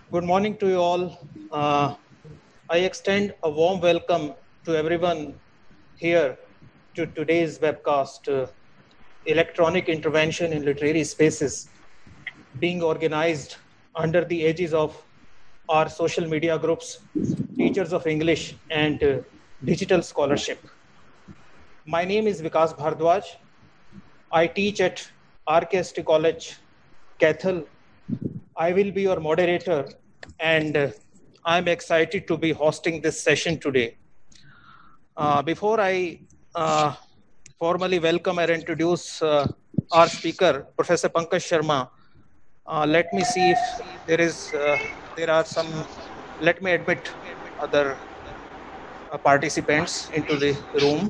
Good morning to you all. I extend a warm welcome to everyone here to today's webcast, Electronic Intervention in Literary Spaces, being organized under the aegis of our social media groups, Teachers of English, and Digital Scholarship. My name is Vikas Bhardwaj. I teach at RKST College, Cathal. I will be your moderator, and I'm excited to be hosting this session today. Before I formally welcome and introduce our speaker, Professor Pankaj Sharma, let me see if there are some, let me admit other participants into the room.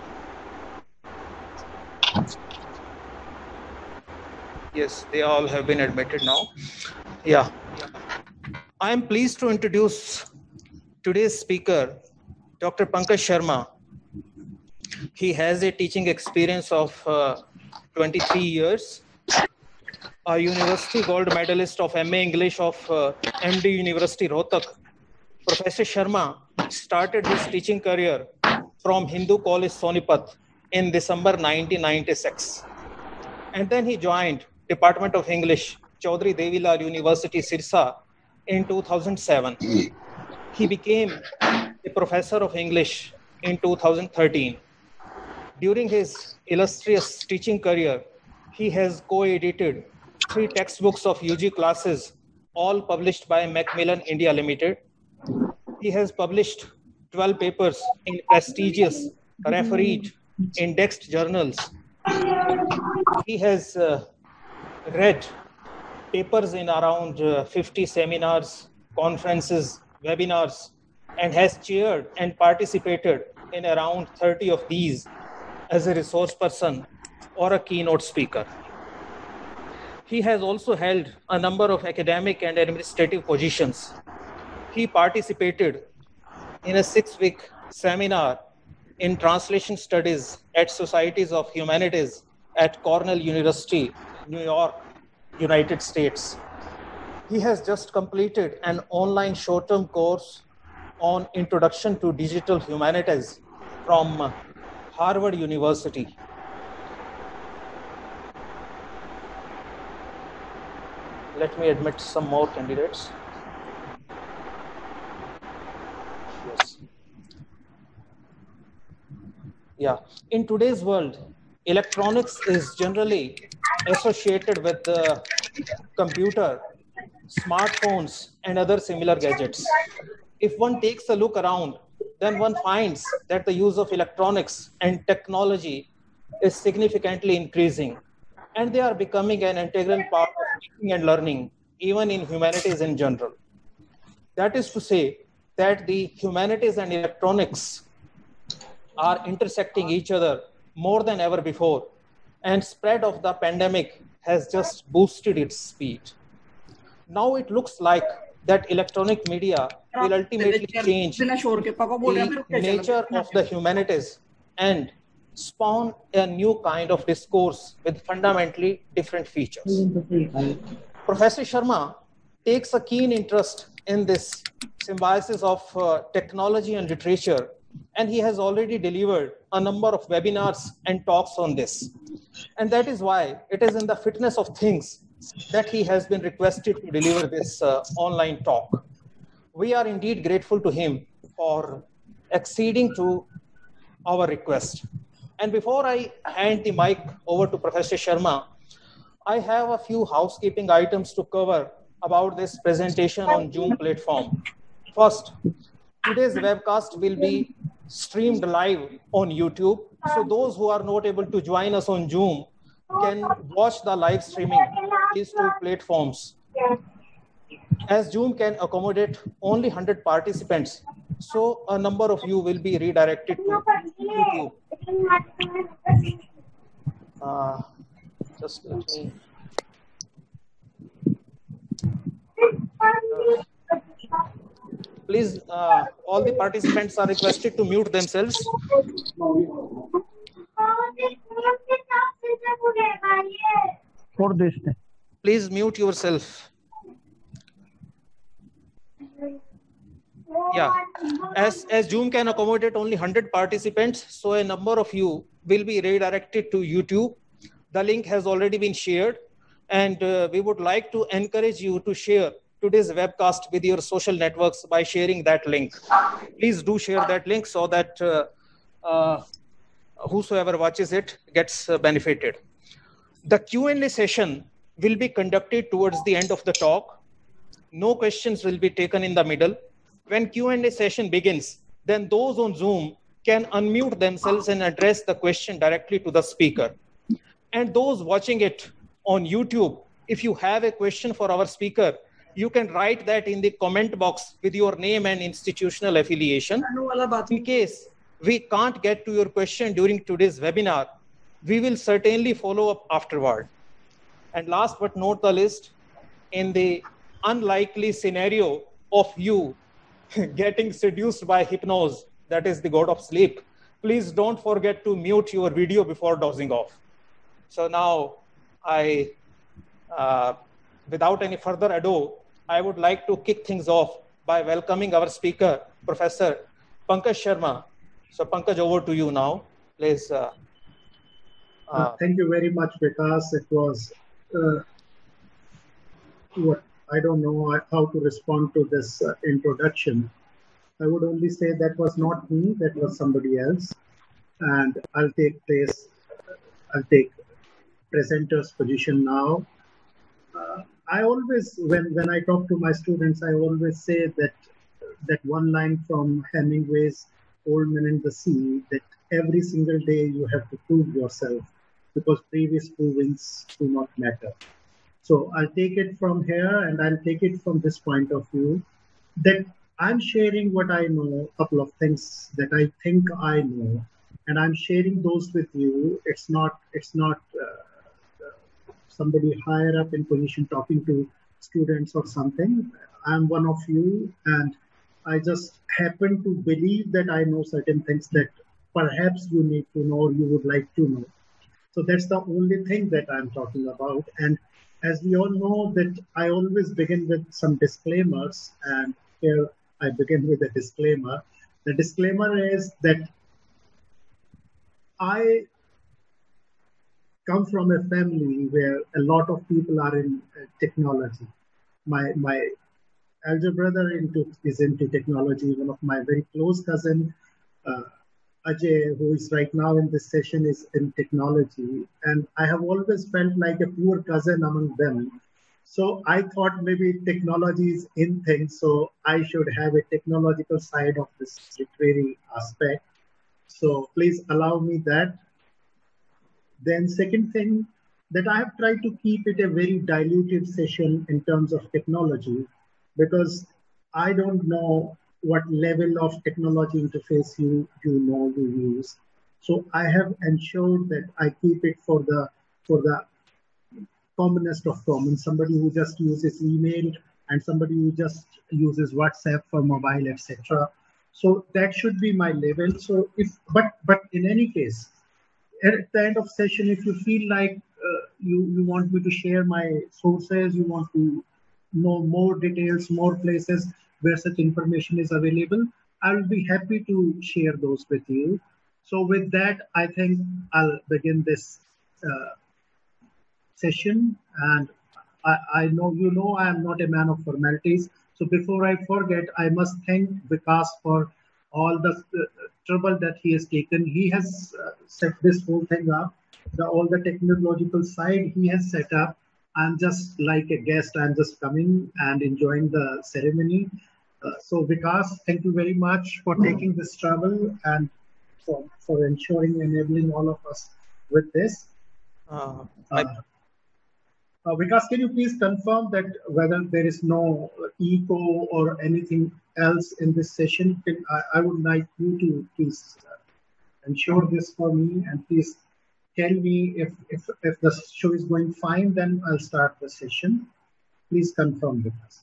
Yes, they all have been admitted now. Yeah. I am pleased to introduce today's speaker, Dr. Pankaj Sharma. He has a teaching experience of 23 years, a university gold medalist of MA English of MD University Rohtak. Professor Sharma started his teaching career from Hindu College Sonipat in December 1996. And then he joined Department of English, Chaudhry Devilal University, Sirsa in 2007. He became a professor of English in 2013. During his illustrious teaching career, he has co-edited 3 textbooks of UG classes, all published by Macmillan India Limited. He has published 12 papers in prestigious, refereed, indexed journals. He has read papers in around 50 seminars, conferences, webinars, and has chaired and participated in around 30 of these as a resource person or a keynote speaker. He has also held a number of academic and administrative positions. He participated in a 6-week seminar in translation studies at Societies of Humanities at Cornell University, New York, United States. He has just completed an online short-term course on Introduction to Digital Humanities from Harvard University. Let me admit some more candidates. Yes. Yeah. In today's world, electronics is generally associated with the computer, smartphones, and other similar gadgets. If one takes a look around, then one finds that the use of electronics and technology is significantly increasing, and they are becoming an integral part of teaching and learning, even in humanities in general. That is to say that the humanities and electronics are intersecting each other more than ever before, and spread of the pandemic has just boosted its speed. Now it looks like that electronic media will ultimately change the nature of the humanities and spawn a new kind of discourse with fundamentally different features. Professor Sharma takes a keen interest in this symbiosis of technology and literature, and he has already delivered a number of webinars and talks on this. And that is why it is in the fitness of things that he has been requested to deliver this online talk. We are indeed grateful to him for acceding to our request. And before I hand the mic over to Professor Sharma, I have a few housekeeping items to cover about this presentation on Zoom platform. First, today's webcast will be streamed live on YouTube. So those who are not able to join us on Zoom can watch the live streaming these 2 platforms. As Zoom can accommodate only 100 participants, so a number of you will be redirected to YouTube. Just let me. Please, all the participants are requested to mute themselves. Please mute yourself. Yeah, as Zoom can accommodate only 100 participants, so a number of you will be redirected to YouTube. The link has already been shared, and we would like to encourage you to share today's webcast with your social networks by sharing that link. Please do share that link so that uh, whosoever watches it gets benefited. The Q&A session will be conducted towards the end of the talk. No questions will be taken in the middle. When Q&A session begins, then those on Zoom can unmute themselves and address the question directly to the speaker. And those watching it on YouTube, if you have a question for our speaker, you can write that in the comment box with your name and institutional affiliation. In case we can't get to your question during today's webinar, we will certainly follow up afterward. And last but not the least, in the unlikely scenario of you getting seduced by hypnosis, that is the god of sleep, please don't forget to mute your video before dozing off. So now without any further ado, I would like to kick things off by welcoming our speaker, Professor Pankaj Sharma. So Pankaj, over to you now, please. Thank you very much, Vikas. It was I don't know how to respond to this introduction. I would only say that was not me, that was somebody else. And I'll take presenter's position now. I always, when I talk to my students, I always say that one line from Hemingway's Old Man and the Sea, that every single day you have to prove yourself because previous provings do not matter. So I'll take it from here and I'll take it from this point of view that I'm sharing what I know, a couple of things that I think I know, and I'm sharing those with you. It's not somebody higher up in position talking to students or something. I'm one of you, and I just happen to believe that I know certain things that perhaps you need to know or you would like to know. So that's the only thing that I'm talking about. And as we all know, that I always begin with some disclaimers, and here I begin with a disclaimer. The disclaimer is that I come from a family where a lot of people are in technology. My elder brother is into technology. One of my very close cousin, Ajay, who is right now in this session, is in technology. And I have always felt like a poor cousin among them. So I thought maybe technology is in things, so I should have a technological side of this literary aspect. So please allow me that. Then second thing, that I have tried to keep it a very diluted session in terms of technology, because I don't know what level of technology interface you use. So I have ensured that I keep it for the commonest of common, somebody who just uses email and somebody who just uses WhatsApp for mobile, etc. So that should be my level. So but in any case, at the end of session, if you feel like you want me to share my sources, you want to know more details, more places where such information is available, I'll be happy to share those with you. So with that, I think I'll begin this session. And I know I am not a man of formalities. So before I forget, I must thank Vikas for all the trouble that he has taken. He has set this whole thing up. All the technological side he has set up. I'm just like a guest. I'm just coming and enjoying the ceremony. So Vikas, thank you very much for taking this trouble and for ensuring, enabling all of us with this. Vikas, can you please confirm that whether there is no echo or anything else in this session? I would like you to please ensure this for me, and please tell me if the show is going fine, then I'll start the session. Please confirm with us.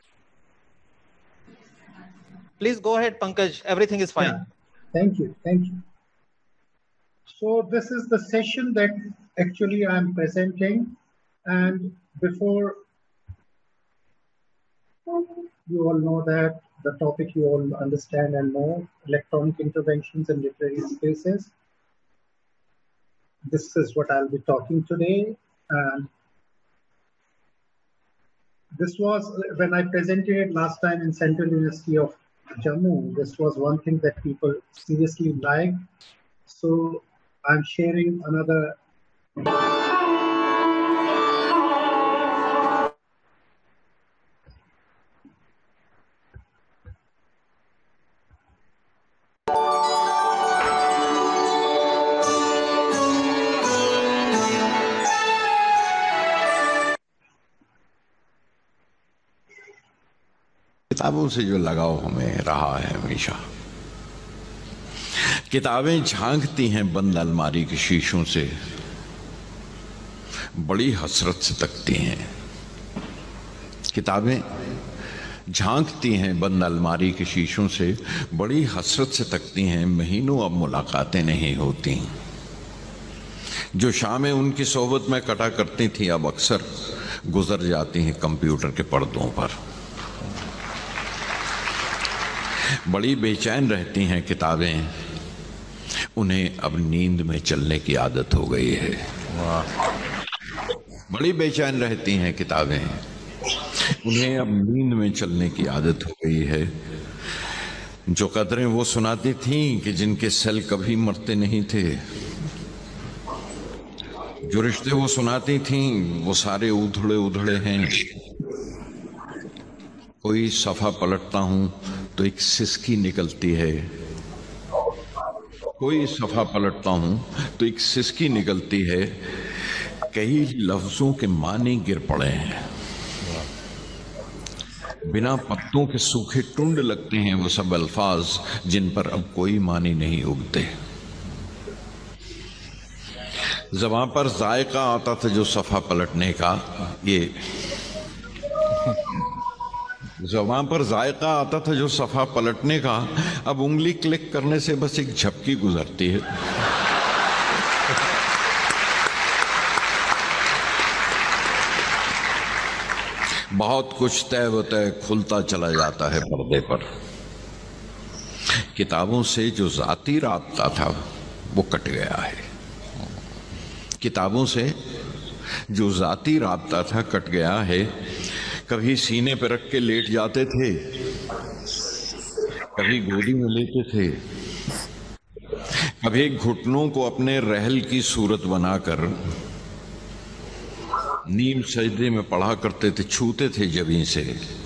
Please go ahead, Pankaj. Everything is fine. Yeah. Thank you. Thank you. So this is the session that actually I'm presenting. And before You all know that the topic you all understand and know, electronic interventions in literary spaces. This is what I'll be talking today. And this was when I presented last time in Central University of Jammu. This was one thing that people seriously liked. So I'm sharing another. किताबों से जो लगाव हमें रहा है हमेशा। किताबें झांकती हैं बंद अलमारी के शीशों से, बड़ी हसरत से तकती हैं। किताबें झांकती हैं बंद अलमारी के शीशों से, बड़ी हसरत से तकती हैं। महीनों अब मुलाकातें नहीं होती। जो शामें उनकी सोहबत में कटा करती थी अब अक्सर गुजर जाती हैं कंप्यूटर के पर्दों पर। बड़ी बेचैन रहती हैं किताबें, उन्हें अब नींद में चलने की आदत हो गई है। बड़ी बेचैन रहती हैं किताबें, उन्हें अब नींद में चलने की आदत हो गई है। जो कदरें वो सुनाती थीं कि जिनके सेल कभी मरते नहीं थे, जो रिश्ते वो सुनाती थीं वो सारे उधड़े उधड़े हैं। कोई सफ़ा पलटता हूँ तो एक सिसकी निकलती है, कोई सफ़ा पलटता हूँ तो एक सिसकी निकलती है। कई लफ्ज़ों के मानी गिर पड़े हैं, बिना पत्तों के सूखे टुंड लगते हैं वो सब अल्फाज जिन पर अब कोई मानी नहीं उगते। ज़बां पर जायका आता था जो सफ़ा पलटने का, ये ज़बां पर जायका आता था जो सफ़ा पलटने का, अब उंगली क्लिक करने से बस एक झपकी गुजरती है। बहुत कुछ तय व तय खुलता चला जाता है पर्दे पर। किताबों से जो ज़ाती राब्ता था वो कट गया है। किताबों से जो ज़ाती राब्ता था कट गया है। कभी सीने पर रख के लेट जाते थे, कभी गोदी में लेते थे, कभी घुटनों को अपने रहल की सूरत बनाकर नीम सजदे में पढ़ा करते थे, छूते थे जबीं से।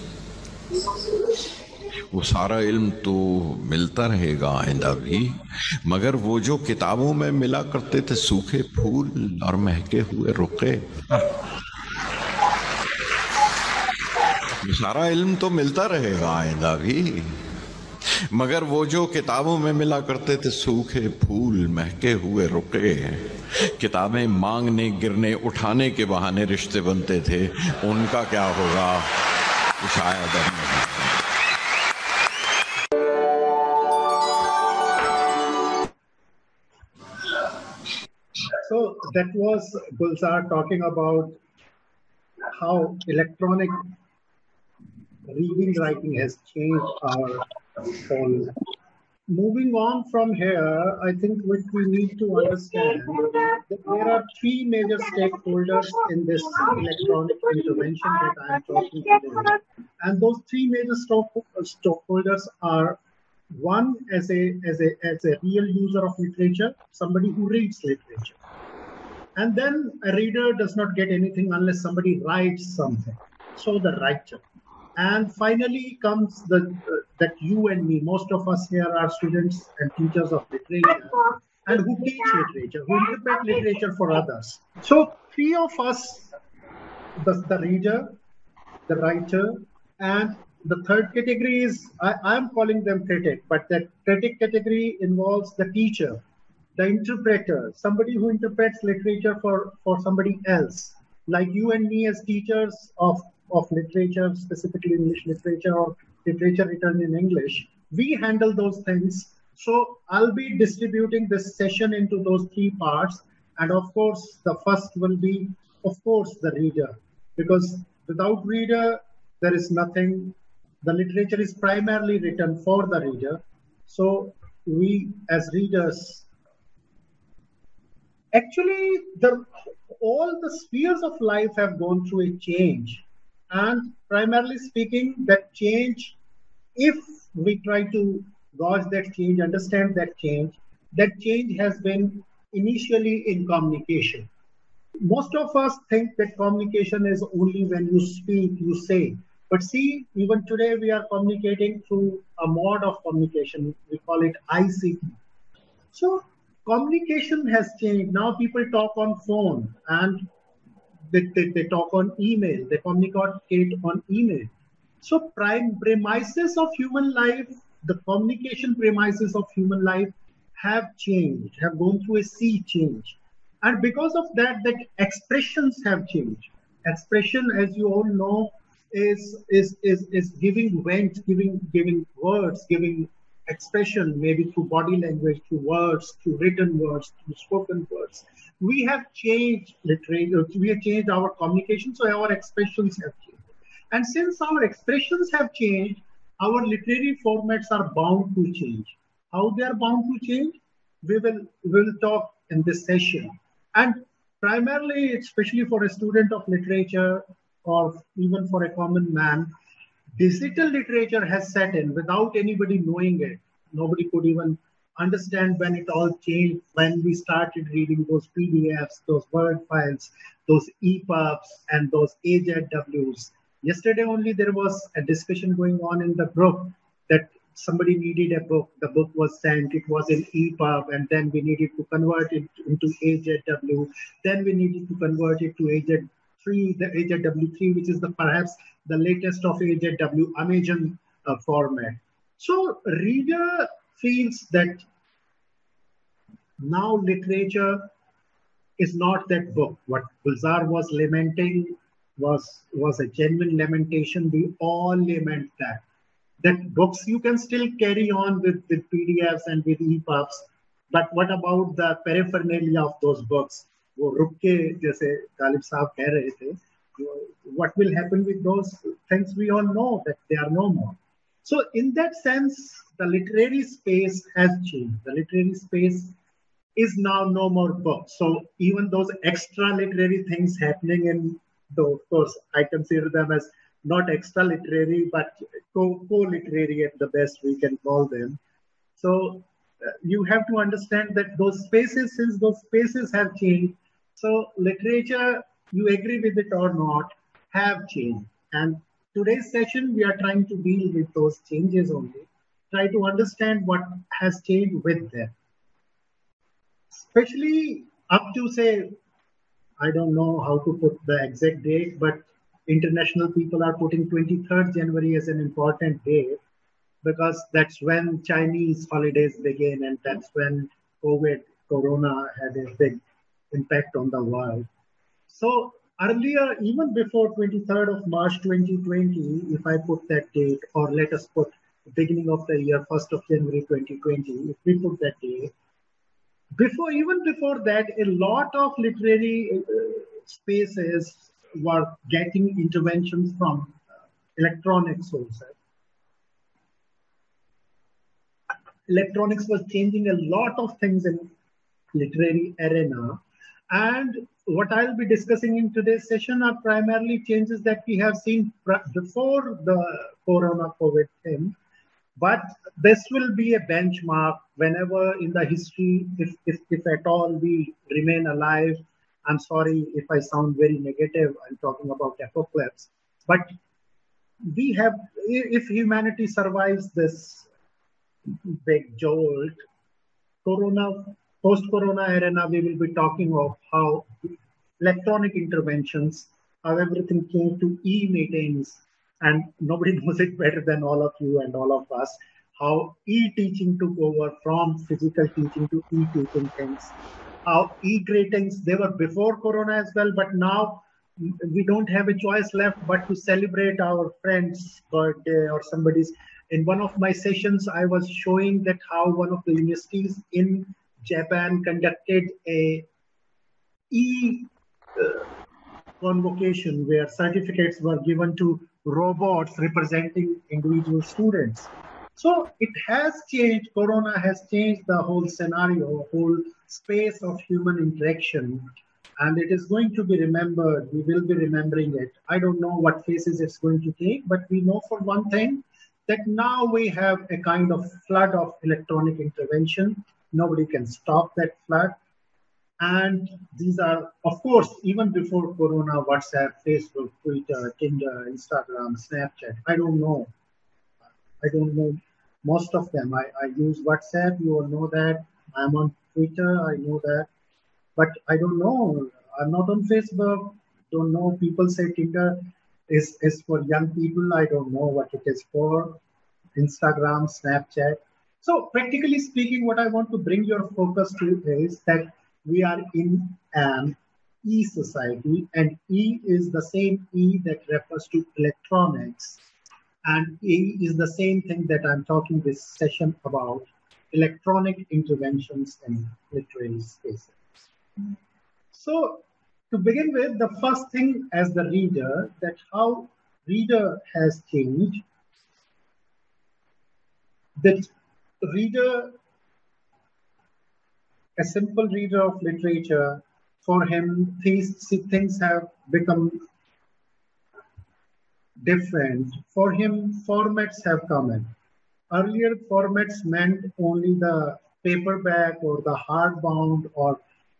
वो सारा इल्म तो मिलता रहेगा आइंदा भी, मगर वो जो किताबों में मिला करते थे सूखे फूल और महके हुए रुके, सारा इल्म तो मिलता रहेगा आइंदा भी, मगर वो जो किताबों में मिला करते थे सूखे फूल महके हुए रुके। किताबें मांगने गिरने उठाने के बहाने रिश्ते बनते थे, उनका क्या होगा शायद अब नहीं। So that was Gulzar talking about how electronic reading writing has changed our whole. Moving on from here, I think what we need to understand that there are three major stakeholders in this electronic intervention that I am talking about. And those three major stakeholders are: one, as a real user of literature, somebody who reads literature. And then a reader does not get anything unless somebody writes something. So the writer. And finally comes that you and me, most of us here are students and teachers of literature, and who teach literature, who interpret literature for others. So three of us, the reader, the writer, and the third category is, I'm calling them critic, but that critic category involves the teacher, the interpreter, somebody who interprets literature for somebody else, like you and me as teachers of literature, specifically English literature or literature written in English. We handle those things. So I'll be distributing this session into those three parts. And of course, the first will be, of course, the reader, because without reader, there is nothing. The literature is primarily written for the reader. So we as readers, actually all the spheres of life have gone through a change. And primarily speaking, that change, if we try to gauge that change, understand that change has been initially in communication. Most of us think that communication is only when you speak, you say. But see, even today we are communicating through a mode of communication. We call it ICT. So communication has changed. Now people talk on phone and they talk on email. They communicate on email. So premises of human life, the communication premises of human life have changed, have gone through a sea change. And because of that, expressions have changed. Expression, as you all know, is giving vent, giving words, giving expression, maybe through body language, through words, through written words, through spoken words. We have changed literature, we have changed our communication, so our expressions have changed. And since our expressions have changed, our literary formats are bound to change. How they are bound to change? We will talk in this session. And primarily, especially for a student of literature or even for a common man, digital literature has set in without anybody knowing it. Nobody could even understand when it all changed, when we started reading those PDFs, those Word files, those EPUBs, and those AZWs. Yesterday only there was a discussion going on in the group that somebody needed a book. The book was sent, it was in EPUB, and then we needed to convert it into AZW. Then we needed to convert it to AZ3, the AZW3, which is perhaps the latest of AZW Amazon format. So reader feels that now literature is not that book. What Gulzar was lamenting was a genuine lamentation. We all lament that books you can still carry on with PDFs and with EPUBs, but what about the paraphernalia of those books? वो रुक के जैसे तालिब साहब कह रहे थे, what will happen with those things? We all know that they are no more. So in that sense, the literary space has changed. The literary space is now no more books. So even those extra literary things happening in, though of course I consider them as not extra literary, but co-literary at the best we can call them. So you have to understand that those spaces, since those spaces have changed, so literature, you agree with it or not, have changed. And today's session, we are trying to deal with those changes only, try to understand what has changed with them. Especially up to say, I don't know how to put the exact date, but international people are putting 23rd January as an important date because that's when Chinese holidays begin and that's when Corona had a big impact on the world. So earlier, even before 23rd of March 2020, if I put that date, or let us put the beginning of the year, 1st of January 2020, if we put that date, even before that, a lot of literary spaces were getting interventions from electronic sources. Electronics was changing a lot of things in literary arena. And what I'll be discussing in today's session are primarily changes that we have seen before the Corona COVID thing. But this will be a benchmark whenever in the history, if at all we remain alive. I'm sorry if I sound very negative, I'm talking about apocalypse. But we have, if humanity survives this big jolt, post-Corona arena, we will be talking of how electronic interventions, how everything came to e-meetings, and nobody knows it better than all of you and all of us, how e-teaching took over from physical teaching to e-teaching things, how e-greetings, they were before Corona as well, but now we don't have a choice left but to celebrate our friend's birthday or somebody's. In one of my sessions, I was showing that how one of the universities in Japan conducted a convocation where certificates were given to robots representing individual students. So it has changed, Corona has changed the whole scenario, whole space of human interaction, and it is going to be remembered. We will be remembering it. I don't know what phases it's going to take, but we know for one thing that now we have a kind of flood of electronic intervention. Nobody can stop that flood. And these are, of course, even before Corona, WhatsApp, Facebook, Twitter, Tinder, Instagram, Snapchat. I don't know most of them. I use WhatsApp, you all know that. I'm on Twitter, I know that. But I don't know. I'm not on Facebook. Don't know. People say Tinder is for young people. I don't know what it is for. Instagram, Snapchat. So practically speaking, what I want to bring your focus to is that we are in an E-society, and E is the same E that refers to electronics. And E is the same thing that I'm talking this session about, electronic interventions in literary spaces. So to begin with, the first thing as the reader, that how reader has changed. That reader, a simple reader of literature, for him, things have become different. For him, formats have come in. Earlier, formats meant only the paperback or the hardbound or,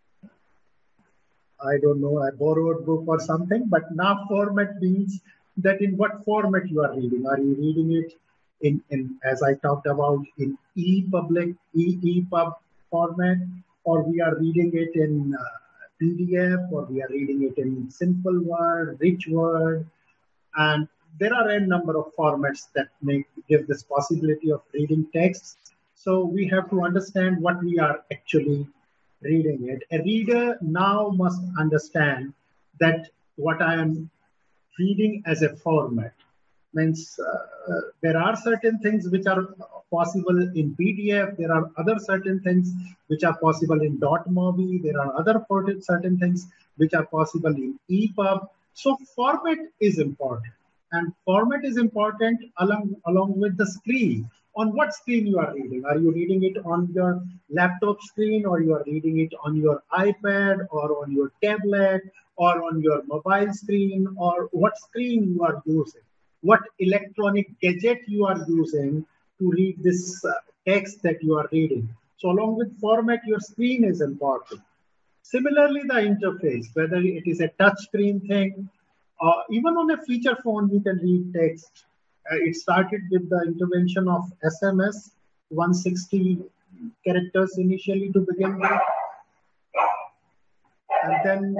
I don't know, a borrowed book or something. But now format means that in what format you are reading. Are you reading it in as I talked about, in EPUB format, or we are reading it in PDF, or we are reading it in simple word, rich word, and there are a number of formats that give this possibility of reading texts. So we have to understand what we are actually reading it. A reader now must understand that what I am reading as a format means there are certain things which are possible in PDF. There are other certain things which are possible in .mobi. There are other certain things which are possible in EPUB. So format is important, and format is important along with the screen. On what screen you are reading? Are you reading it on your laptop screen, or you are reading it on your iPad, or on your tablet, or on your mobile screen, or what screen you are using? What electronic gadget you are using to read this text that you are reading? So along with format, your screen is important. Similarly, the interface, whether it is a touch screen thing, or even on a feature phone, you can read text. It started with the intervention of SMS, 160 characters initially to begin with. And then,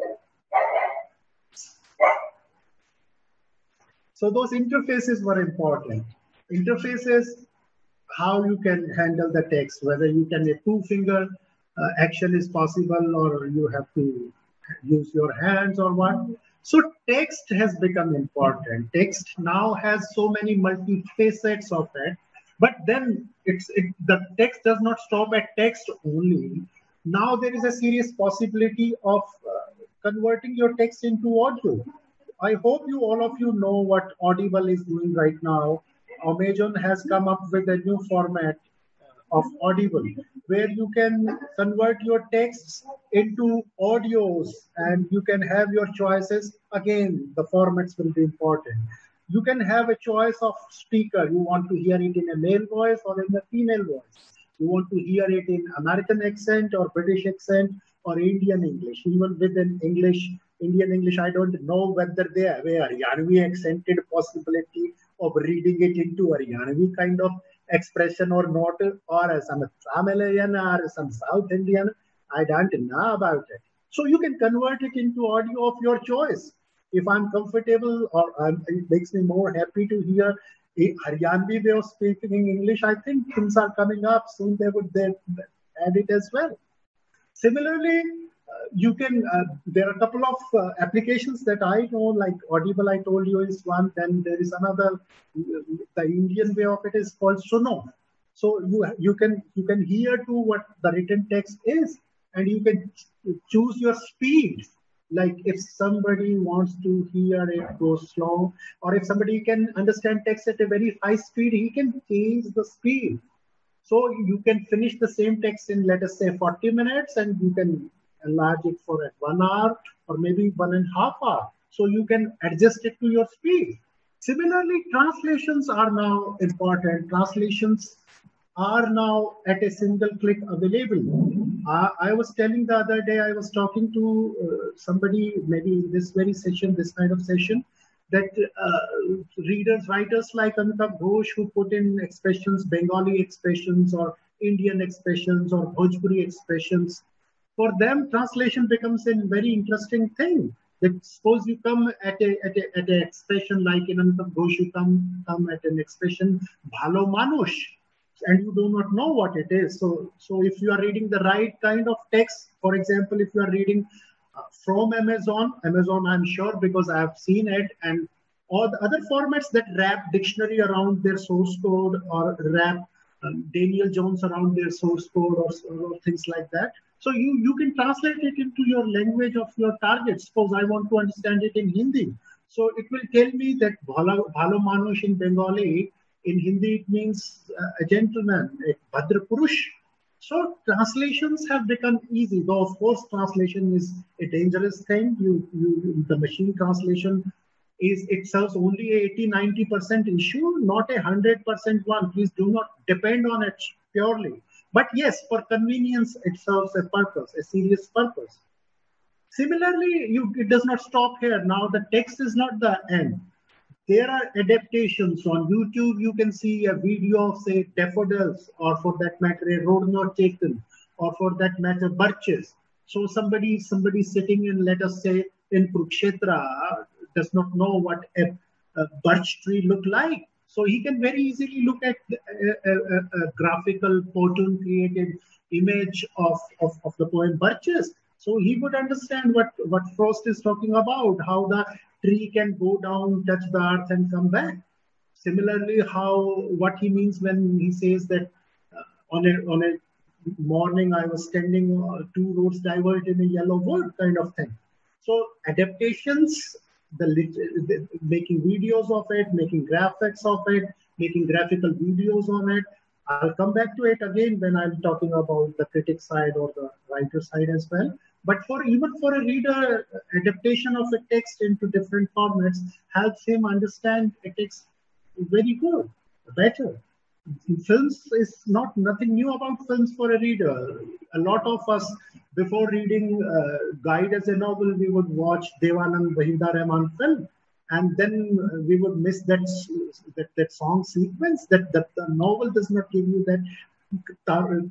so those interfaces were important. Interfaces, how you can handle the text, whether you can, a two-finger action is possible, or you have to use your hands or what. So text has become important. Text now has so many multi-facets of it, but then the text does not stop at text only. Now there is a serious possibility of converting your text into audio. I hope all of you know what Audible is doing right now. Amazon has come up with a new format of Audible, where you can convert your texts into audios, and you can have your choices. Again, the formats will be important. You can have a choice of speaker. You want to hear it in a male voice or in a female voice. You want to hear it in American accent or British accent or Indian English. Even with an Indian English, I don't know whether they have a Haryanvi accented possibility of reading it into Haryanvi kind of expression or not, or some Tamilian or some South Indian. I don't know about it. So you can convert it into audio of your choice. If I'm comfortable, or it makes me more happy to hear a Haryanvi way of speaking English, I think things are coming up soon. They would add it as well. Similarly, you can, there are a couple of applications that I know, like Audible, I told you is one. Then there is another, the Indian way of it is called Suno. So you can hear to what the written text is, and you can choose your speed. Like if somebody wants to hear it go slow, or if somebody can understand text at a very high speed, he can change the speed. So you can finish the same text in, let us say, 40 minutes, and you can enlarge it for 1 hour or maybe 1.5 hours. So you can adjust it to your speed. Similarly, translations are now important. Translations are now at a single click available. I was telling the other day, I was talking to somebody, maybe in this very session, this kind of session, that readers, writers like Amitabh Ghosh, who put in expressions, Bengali expressions or Indian expressions or Bhojpuri expressions, for them, translation becomes a very interesting thing. That suppose you come at an expression like in Amitabh Ghosh, you come at an expression, Bhalo Manush, and you do not know what it is. So if you are reading the right kind of text, for example, if you are reading from Amazon, I'm sure because I have seen it, and all the other formats that wrap dictionary around their source code or wrap Daniel Jones around their source code or things like that. So you can translate it into your language of your target. Suppose I want to understand it in Hindi. So it will tell me that Bhalo Manush in Bengali, in Hindi it means a gentleman, a Bhadra Purush. So translations have become easy, though of course translation is a dangerous thing. The machine translation it serves only a 80-90% issue, not a 100% one. Please do not depend on it purely. But yes, for convenience, it serves a purpose, a serious purpose. Similarly, it does not stop here. Now the text is not the end. There are adaptations on YouTube. You can see a video of, say, daffodils, or for that matter, a Rodno Chetan, or for that matter, birches. So somebody sitting in, let us say, in Kurukshetra does not know what a birch tree look like. So he can very easily look at a graphical, cartoon created image of the poem Birches. So he would understand what Frost is talking about, how the tree can go down, touch the earth and come back. Similarly, what he means when he says that on a morning I was standing, two roads diverged in a yellow wood kind of thing. So adaptations, making videos of it, making graphics of it, making graphical videos on it. I'll come back to it again when I'm talking about the critic side or the writer side as well. But even for a reader, adaptation of a text into different formats helps him understand a text very good, better. Films is nothing new about films for a reader. A lot of us, before reading Guide as a novel, we would watch Devanand Wahinda Rahman film, and then we would miss that song sequence. That the novel does not give you that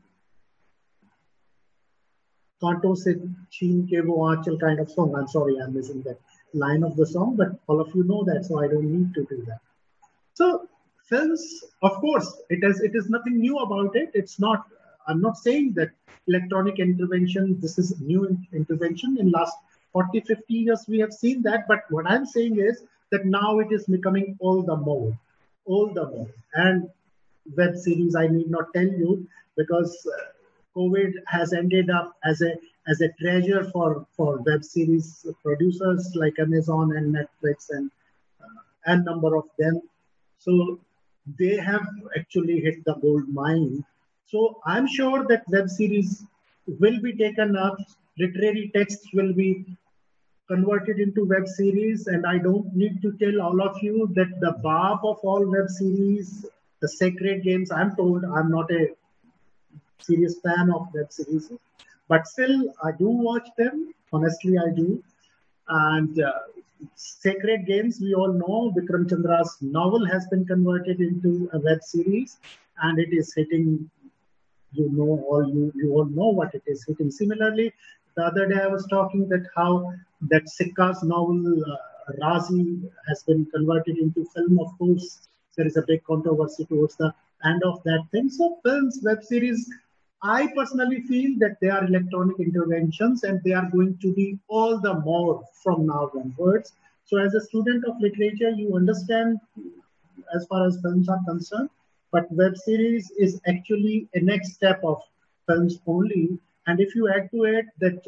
Kanto se cheen ke wo aanchal kind of song. I'm sorry, I'm missing that line of the song, but all of you know that, so I don't need to do that. So films, of course, it is nothing new about it. It's not. I'm not saying that electronic intervention, this is new intervention. In last 40, 50 years, we have seen that. But what I'm saying is that now it is becoming all the more. And web series, I need not tell you, because COVID has ended up as a treasure for web series producers like Amazon and Netflix and number of them. So they have actually hit the gold mine. So I'm sure that web series will be taken up, literary texts will be converted into web series, and I don't need to tell all of you that the barb of all web series, the Sacred Games, I'm told I'm not a serious fan of web series, but still I do watch them. Honestly, I do. And Sacred Games, we all know, Vikram Chandra's novel has been converted into a web series, and it is hitting. You all know what it is hitting. Similarly, the other day I was talking that how that Sikka's novel Razi has been converted into film. Of course, there is a big controversy towards the end of that thing. So films, web series, I personally feel that they are electronic interventions, and they are going to be all the more from now onwards. So as a student of literature, you understand as far as films are concerned, but web series is actually a next step of films only. And if you add to it that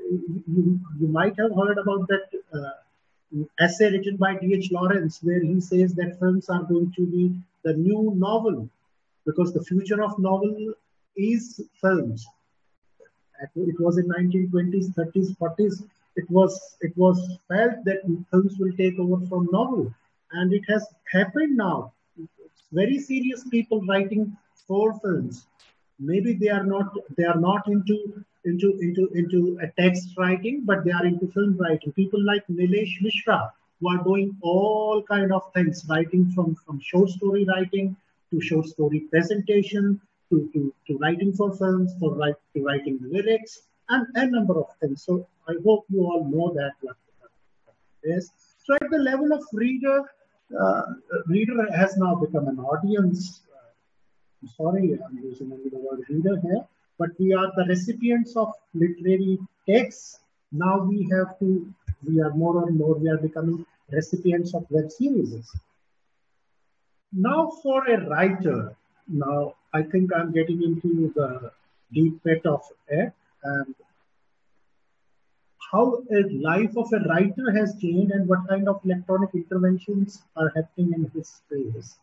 you might have heard about that essay written by D.H. Lawrence, where he says that films are going to be the new novel, because the future of novel is films. It was in 1920s, 30s, 40s. It was felt that films will take over from novel, and it has happened now. Very serious people writing for films. Maybe they are not into a text writing, but they are into film writing. People like Nilesh Mishra, who are doing all kind of things, writing from short story writing to short story presentation to writing for films, to writing lyrics, and a number of things. So I hope you all know that what it is. So at the level of reader has now become an audience. I'm sorry, I'm using only the word reader here, but we are the recipients of literary texts. Now we are more and more, we are becoming recipients of web series. Now for a writer, now I think I'm getting into the deep pit of it, and how a life of a writer has changed and what kind of electronic interventions are happening in his space.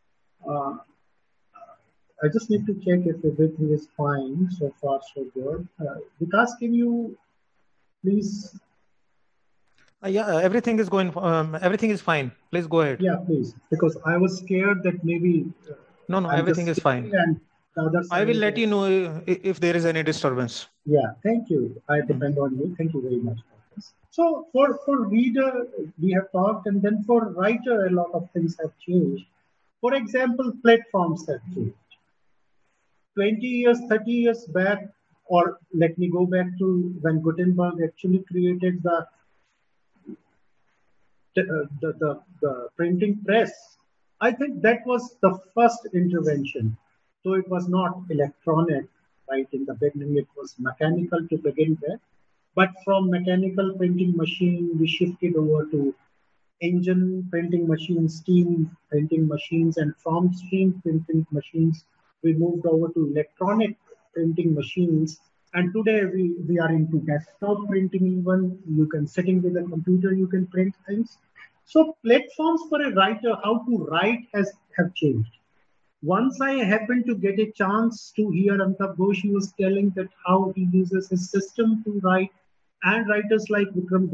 I just need to check if everything is fine. So far, so good. Vikas, can you please? Yeah, everything is going. Everything is fine. Please go ahead. Yeah, please. Because I was scared that maybe. No, everything is fine. And I will let you know if there is any disturbance. Yeah, thank you. I depend on you. Thank you very much for this. So for reader, we have talked, and then for writer, a lot of things have changed. For example, platforms have changed. 20 years, 30 years back, or let me go back to when Gutenberg actually created the printing press. I think that was the first intervention. So it was not electronic, right? In the beginning, it was mechanical to begin with. But from mechanical printing machine, we shifted over to engine printing machines, steam printing machines, and from steam printing machines, we moved over to electronic printing machines. And today we are into desktop printing even. You can, sitting with a computer, you can print things. So platforms for a writer, how to write have changed. Once I happened to get a chance to hear Amitabh Ghosh, he was telling that how he uses his system to write, and writers like Vikram,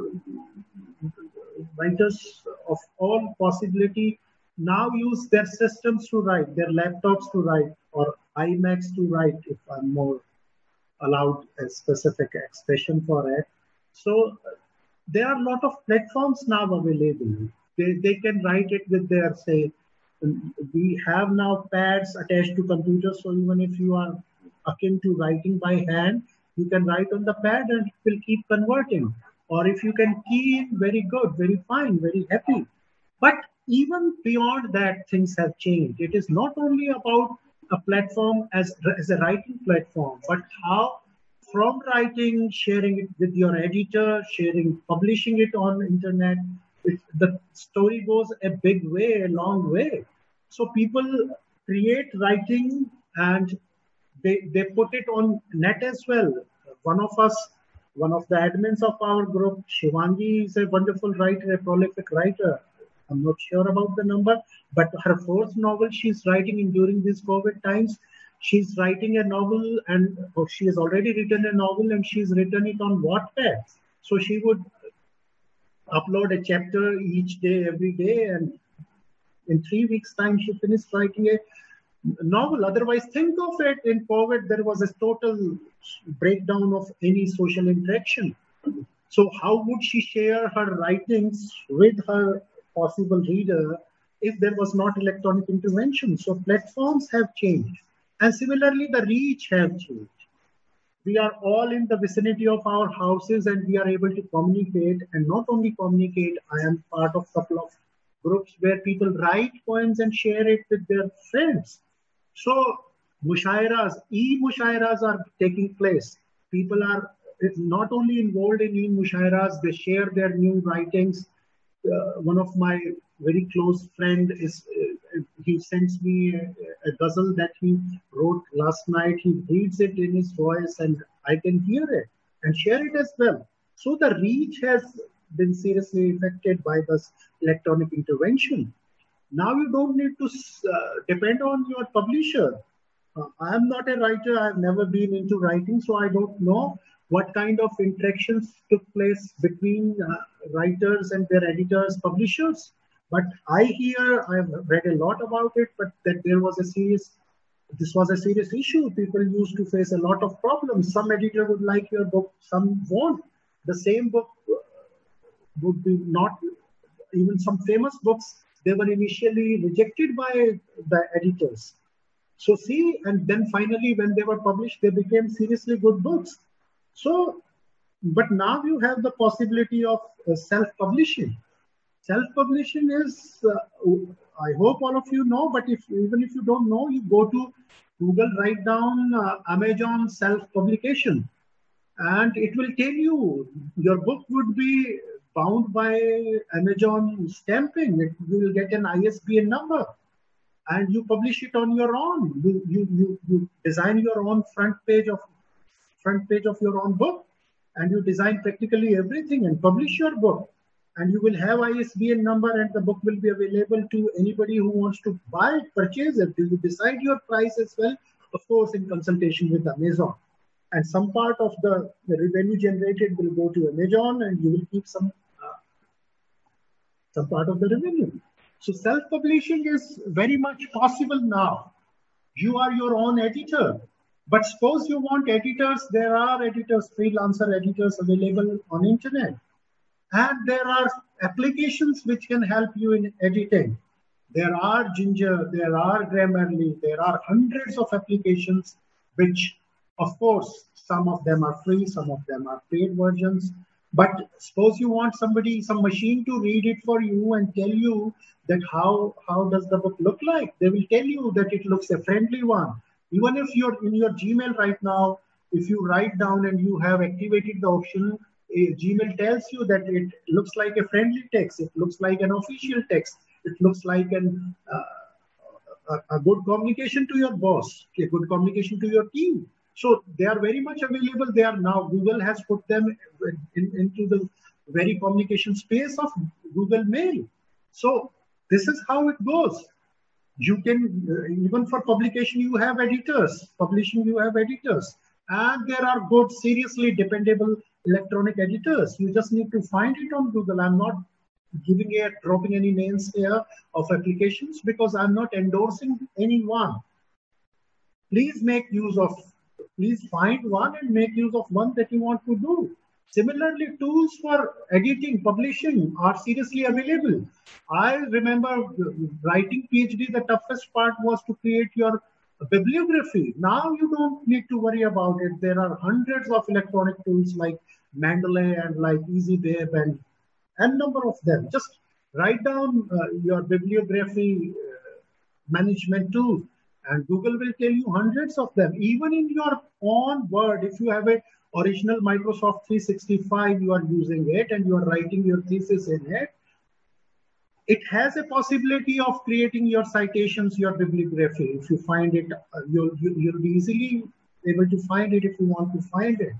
writers of all possibility now use their systems to write, their laptops to write, or iMacs to write, if I'm more allowed a specific expression for it. So there are a lot of platforms now available. They can write it with their, say, we have now pads attached to computers, so even if you are akin to writing by hand, you can write on the pad and it will keep converting. Or if you can key in, very good, very fine, very happy. But even beyond that, things have changed. It is not only about a platform as a writing platform, but how from writing, sharing it with your editor, publishing it on internet, the story goes a big way, a long way. So people create writing and they put it on net as well. One of the admins of our group, Shivangi, is a wonderful writer, a prolific writer. I'm not sure about the number, but her fourth novel she's writing during these COVID times. She's writing a novel, or she has already written a novel, and she's written it on Wattpad. So she would upload a chapter each day, every day, and in 3 weeks' time, she finished writing a novel. Otherwise, think of it, in COVID, there was a total breakdown of any social interaction. So how would she share her writings with her possible reader if there was not electronic intervention? So platforms have changed. And similarly, the reach have changed. We are all in the vicinity of our houses and we are able to communicate, and not only communicate, I am part of a couple of groups where people write poems and share it with their friends. So mushairas, e-mushairas are taking place. People are not only involved in e-mushairas, they share their new writings. One of my very close friend he sends me a ghazal that he wrote last night. He reads it in his voice and I can hear it. and share it as well. So the reach has been seriously affected by this electronic intervention. Now you don't need to depend on your publisher. I am not a writer. I've never been into writing, so I don't know what kind of interactions took place between writers and their editors, publishers. But I've read a lot about it, but that this was a serious issue. People used to face a lot of problems. Some editor would like your book, some won't. The same book would be not, even some famous books, they were initially rejected by the editors. So see, and then finally when they were published, they became seriously good books. So, but now you have the possibility of self-publishing. Self-publishing is, I hope all of you know, but even if you don't know, you go to Google, write down Amazon self-publication, and it will tell you your book would be bound by Amazon stamping. You will get an ISBN number, and you publish it on your own. You design your own front page of your own book, and you design practically everything and publish your book. And you will have ISBN number, and the book will be available to anybody who wants to buy it, purchase it. You decide your price as well, of course, in consultation with Amazon. And some part of the revenue generated will go to Amazon, and you will keep some part of the revenue. So self-publishing is very much possible now. You are your own editor. But suppose you want editors, there are editors, freelancer editors available on internet. And there are applications which can help you in editing. There are Ginger, there are Grammarly, there are hundreds of applications which, of course, some of them are free, some of them are paid versions. But suppose you want some machine to read it for you and tell you that how does the book look like? They will tell you that it looks a friendly one. Even if you're in your Gmail right now, if you write down and you have activated the option, Gmail tells you that it looks like a friendly text. It looks like an official text. It looks like a good communication to your boss, a good communication to your team. So they are very much available. They are now, Google has put them into the very communication space of Google Mail. So this is how it goes. You can, even for publication, you have editors. Publishing, you have editors. And there are good, seriously dependable electronic editors. You just need to find it on Google. I'm not dropping any names here of applications because I'm not endorsing anyone. Please find one and make use of one that you want to do. Similarly, tools for editing, publishing are seriously available. I remember writing PhD, the toughest part was to create your bibliography. Now you don't need to worry about it. There are hundreds of electronic tools like Mendeley and like EasyBib and a number of them. Just write down your bibliography management tool, and Google will tell you hundreds of them. Even in your own Word, if you have a original Microsoft 365, you are using it and you are writing your thesis in it, it has a possibility of creating your citations, your bibliography. If you find it, you'll be easily able to find it if you want to find it.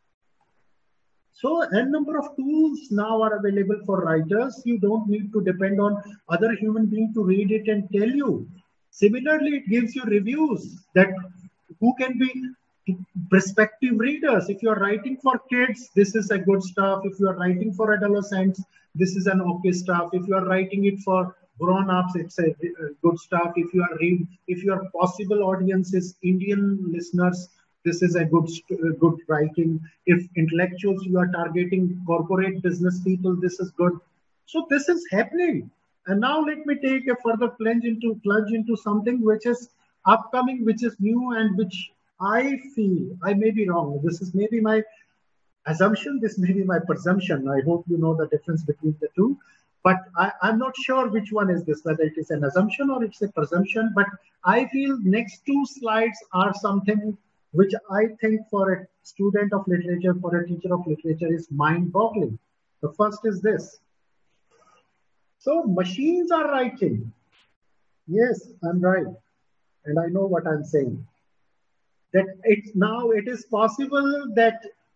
So a number of tools now are available for writers. You don't need to depend on other human beings to read it and tell you. Similarly, it gives you reviews that who can be prospective readers. If you're writing for kids, this is a good stuff. If you're writing for adolescents, this is an okay stuff. If you're writing it for grown-ups, it's a good stuff. If your possible audience is Indian listeners, this is a good writing. If intellectuals, you are targeting corporate business people, this is good. So this is happening. And now let me take a further plunge into something which is upcoming, which is new, and which I feel, I may be wrong. This is maybe my assumption. This may be my presumption. I hope you know the difference between the two. But I'm not sure which one is this, whether it is an assumption or it's a presumption. But I feel next two slides are something which I think for a student of literature, for a teacher of literature, is mind-boggling. The first is this. So machines are writing. Yes, I'm right. And I know what I'm saying. That it is possible that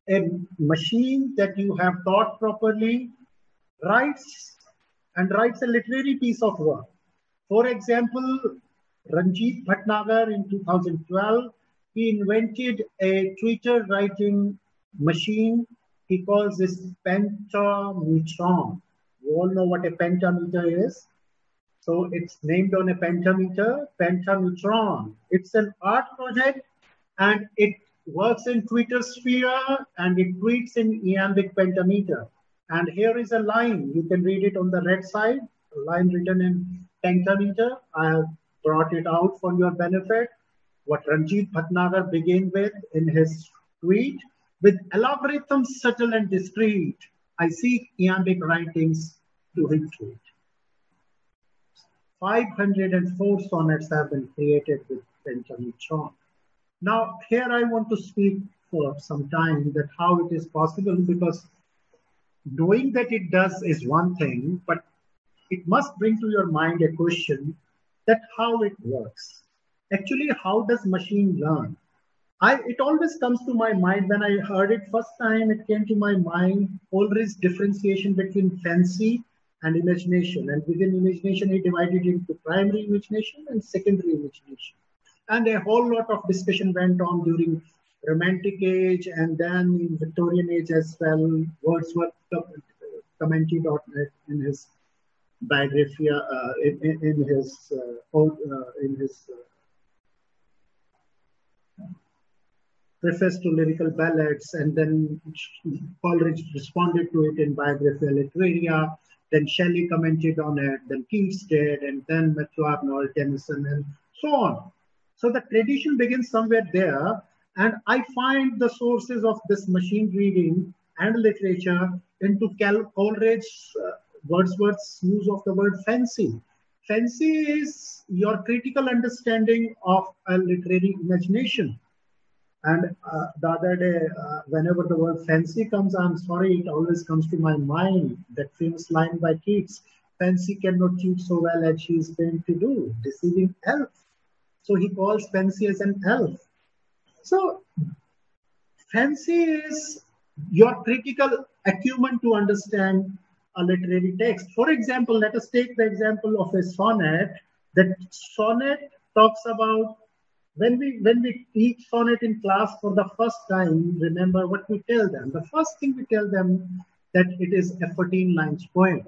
a machine that you have taught properly writes a literary piece of work. For example, Ranjit Bhatnagar in 2012, he invented a Twitter writing machine. He calls this pentametron. You all know what a pentameter is. So it's named on a pentameter, pentametron. It's an art project and it works in Twitter sphere and it tweets in iambic pentameter. And here is a line. You can read it on the red side, a line written in pentameter. I have brought it out for your benefit. What Ranjit Bhatnagar began with in his tweet, with algorithms subtle and discreet, I seek iambic writings to retweet. 504 sonnets have been created with pentametron. Now, here I want to speak for some time that how it is possible, because knowing that it does is one thing, but it must bring to your mind a question that how it works. Actually, how does machine learn? It always comes to my mind when I heard it first time, it came to my mind, Ulrich's differentiation between fancy and imagination. And within imagination, he divided into primary imagination and secondary imagination. And a whole lot of discussion went on during Romantic age and then in Victorian age as well. Wordsworth commented on it in his biography, in his preface to lyrical ballads, and then Coleridge responded to it in Biographia Literaria. Then Shelley commented on it, then Keats did, and then Matthew Arnold, Tennyson, and so on. So the tradition begins somewhere there, and I find the sources of this machine reading and literature into Coleridge's, Wordsworth's use of the word fancy. Fancy is your critical understanding of a literary imagination. And the other day, whenever the word fancy comes, I'm sorry, it always comes to my mind, that famous line by Keats, fancy cannot cheat so well as she is trained to do, deceiving elf. So he calls fancy as an elf. So fancy is your critical acumen to understand a literary text. For example, let us take the example of a sonnet. That sonnet talks about, when we teach sonnet in class for the first time, remember what we tell them. The first thing we tell them that it is a 14 lines poem.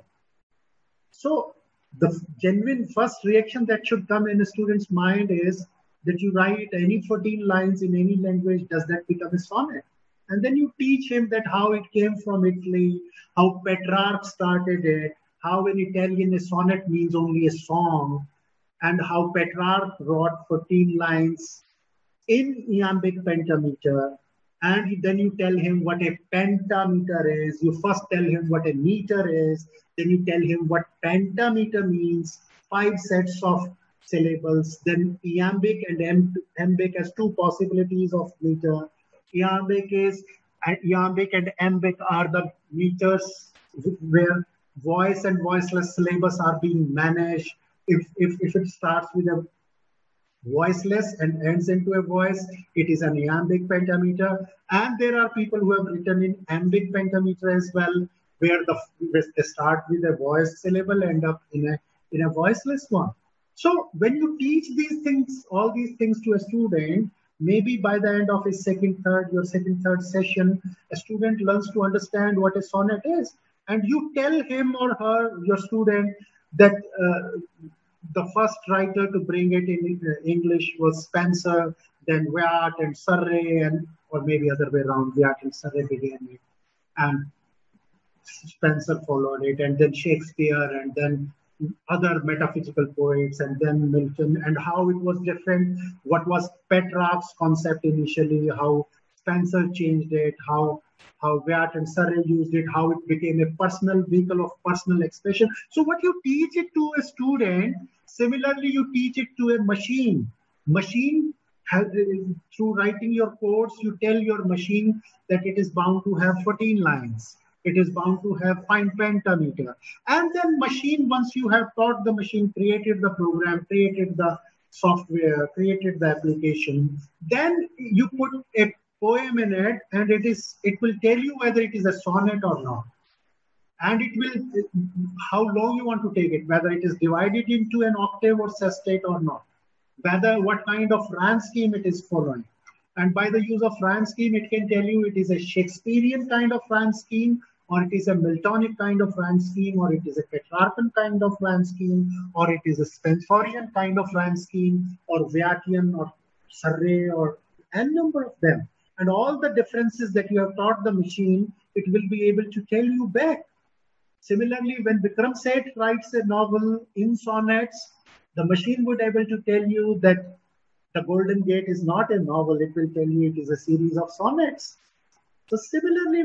So the genuine first reaction that should come in a student's mind is that you write any 14 lines in any language, does that become a sonnet? And then you teach him that how it came from Italy, how Petrarch started it, how in Italian a sonnet means only a song, and how Petrarch wrote 14 lines in iambic pentameter. And then you tell him what a pentameter is. You first tell him what a meter is. Then you tell him what pentameter means, 5 sets of syllables. Then iambic and iambic as 2 possibilities of meter. Iambic and iambic are the meters where voice and voiceless syllables are being managed. If it starts with a voiceless and ends into a voice, it is an iambic pentameter. And there are people who have written in iambic pentameter as well, where they start with a voiced syllable, end up in a voiceless one. So when you teach these things, all these things to a student, maybe by the end of his your second, third session, a student learns to understand what a sonnet is. And you tell him or her, your student, that the first writer to bring it in English was Spencer, then Wyatt and Surrey, or maybe other way around, Wyatt and Surrey began it, and Spencer followed it, and then Shakespeare, and then other metaphysical poets, and then Milton, and how it was different, what was Petrarch's concept initially, how Spencer changed it, how Wyatt and Surrey used it, how it became a personal vehicle of personal expression. So what you teach it to a student, similarly you teach it to a machine. Through writing your codes, you tell your machine that it is bound to have 14 lines. It is bound to have fine pentameter. And then machine, once you have taught the machine, created the program, created the software, created the application, then you put a poem in it, and it will tell you whether it is a sonnet or not. And it will, how long you want to take it, whether it is divided into an octave or sestet or not, whether what kind of rhyme scheme it is following. And by the use of rhyme scheme, it can tell you it is a Shakespearean kind of rhyme scheme, or it is a Miltonic kind of rhyme scheme, or it is a Petrarchan kind of rhyme scheme, or it is a Spenserian kind of rhyme scheme, or Viakian, or Surrey, or n number of them. And all the differences that you have taught the machine, it will be able to tell you back. Similarly, when Bikram Seth writes a novel in sonnets, the machine would be able to tell you that The Golden Gate is not a novel. It will tell you it is a series of sonnets. So similarly,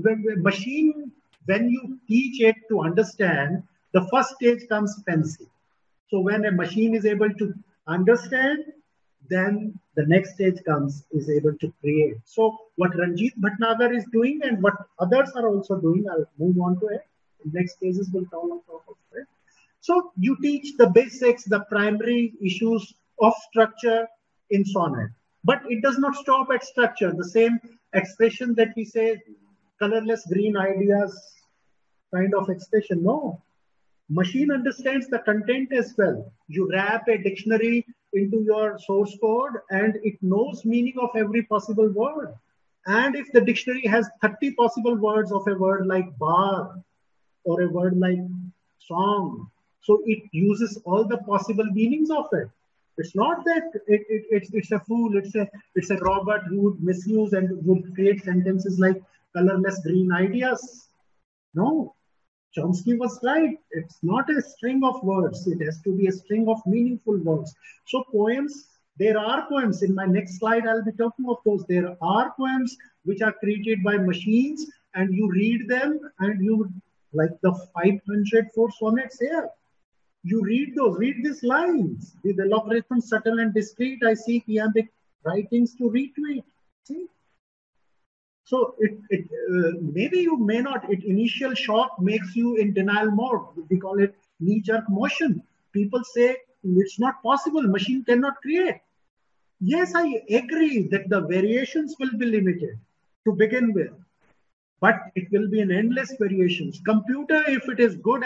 when you teach it to understand, the first stage comes fancy. So when a machine is able to understand, then the next stage is able to create. So what Ranjit Bhatnagar is doing and what others are also doing, I'll move on to it. The next phases will come on top of it. So you teach the basics, the primary issues of structure in sonnet. But it does not stop at structure. The same expression that we say, colorless green ideas kind of expression. No. Machine understands the content as well. You wrap a dictionary into your source code and it knows meaning of every possible word. And if the dictionary has 30 possible words of a word like bar or a word like song, so it uses all the possible meanings of it. It's not that it's a fool, it's a Robert who would misuse and would create sentences like colorless green ideas. No, Chomsky was right. It's not a string of words. It has to be a string of meaningful words. So poems, there are poems. In my next slide, I'll be talking of those. There are poems which are created by machines and you read them and you, like the 504 sonnets here. You read those, read these lines. The logarithm subtle and discrete, I seek iambic writings to retweet. See? So maybe you may not, initial shock makes you in denial mode. We call it knee-jerk motion. People say it's not possible, machine cannot create. Yes, I agree that the variations will be limited to begin with, but it will be an endless variations. Computer, if it is good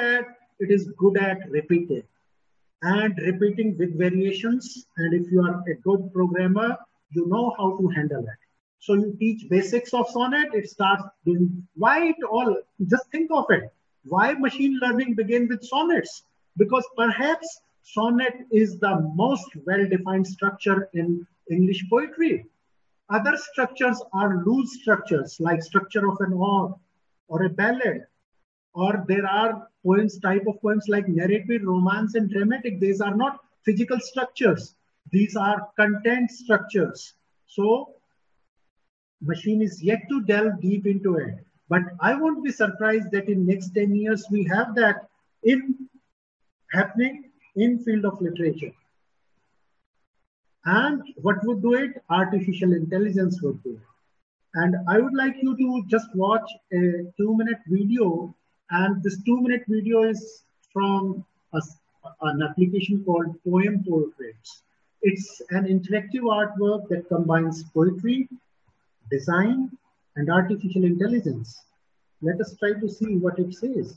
at repeating and repeating with variations. And if you are a good programmer, you know how to handle it. So you teach basics of sonnet, it starts doing, why it all, just think of it. Why machine learning begin with sonnets? Because perhaps sonnet is the most well-defined structure in English poetry. Other structures are loose structures, like structure of an ode or a ballad. Or there are poems, type of poems like narrative, romance, and dramatic. These are not physical structures. These are content structures. So machine is yet to delve deep into it. But I won't be surprised that in next 10 years, we have that happening in field of literature. And what would do it? Artificial intelligence would do it. And I would like you to just watch a 2-minute video. And this 2-minute video is from an application called Poem Portraits. It's an interactive artwork that combines poetry, design, and artificial intelligence. Let us try to see what it says.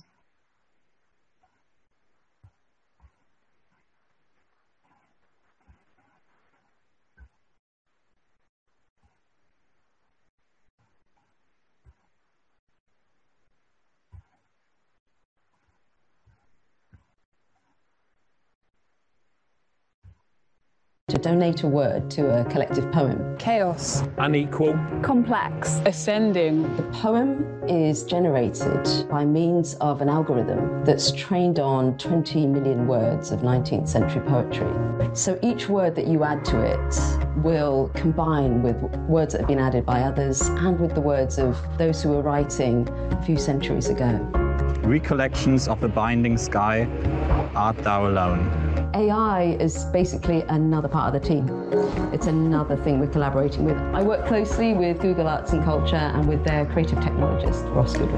To donate a word to a collective poem. Chaos. Unequal. Complex. Ascending. The poem is generated by means of an algorithm that's trained on 20 million words of 19th century poetry. So each word that you add to it will combine with words that have been added by others and with the words of those who were writing a few centuries ago. Recollections of the binding sky, art thou alone. AI is basically another part of the team. It's another thing we're collaborating with. I work closely with Google Arts and Culture and with their creative technologist, Ross Goodwin.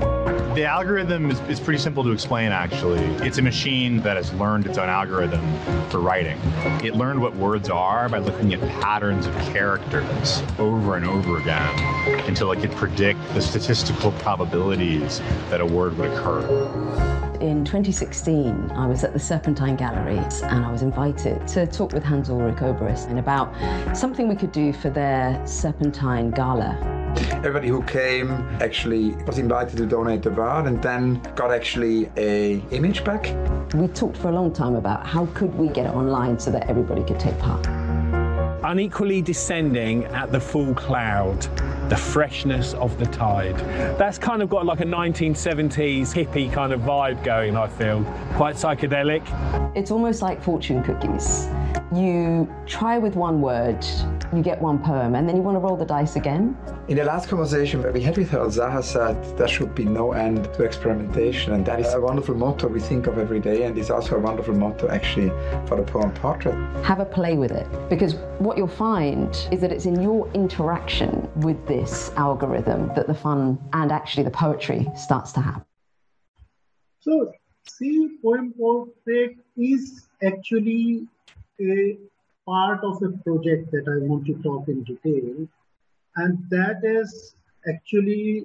The algorithm is pretty simple to explain, actually. It's a machine that has learned its own algorithm for writing. It learned what words are by looking at patterns of characters over and over again until it could predict the statistical probabilities that a word would occur. In 2016, I was at the Serpentine Galleries and I was invited to talk with Hans Ulrich Obrist about something we could do for their Serpentine Gala. Everybody who came actually was invited to donate the word and then got actually an image back. We talked for a long time about how could we get it online so that everybody could take part. Unequally descending at the full cloud, the freshness of the tide. That's kind of got like a 1970s hippie kind of vibe going, I feel. Quite psychedelic. It's almost like fortune cookies. You try with one word, you get one poem, and then you want to roll the dice again. In the last conversation we had with her, Zaha said there should be no end to experimentation, and that is a wonderful motto we think of every day, and it's also a wonderful motto actually for the poem Portrait. Have a play with it, because what you'll find is that it's in your interaction with this algorithm that the fun and actually the poetry starts to happen. So, see, Poem Portrait is actually a part of a project that I want to talk in detail, and that is actually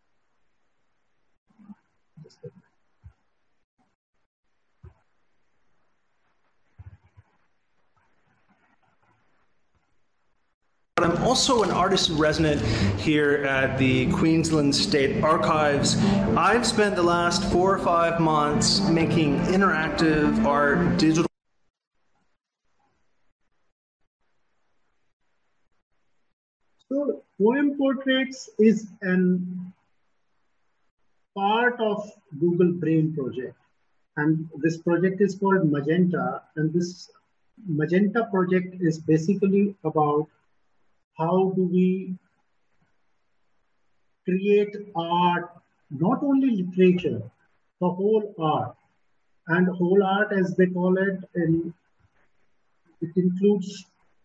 But I'm also an artist in resident here at the Queensland State Archives. I've spent the last 4 or 5 months making interactive art, digital. So, Poem Portraits is an part of Google Brain project. And this project is called Magenta. And this Magenta project is basically about how do we create art, not only literature, the whole art. And whole art, as they call it, it includes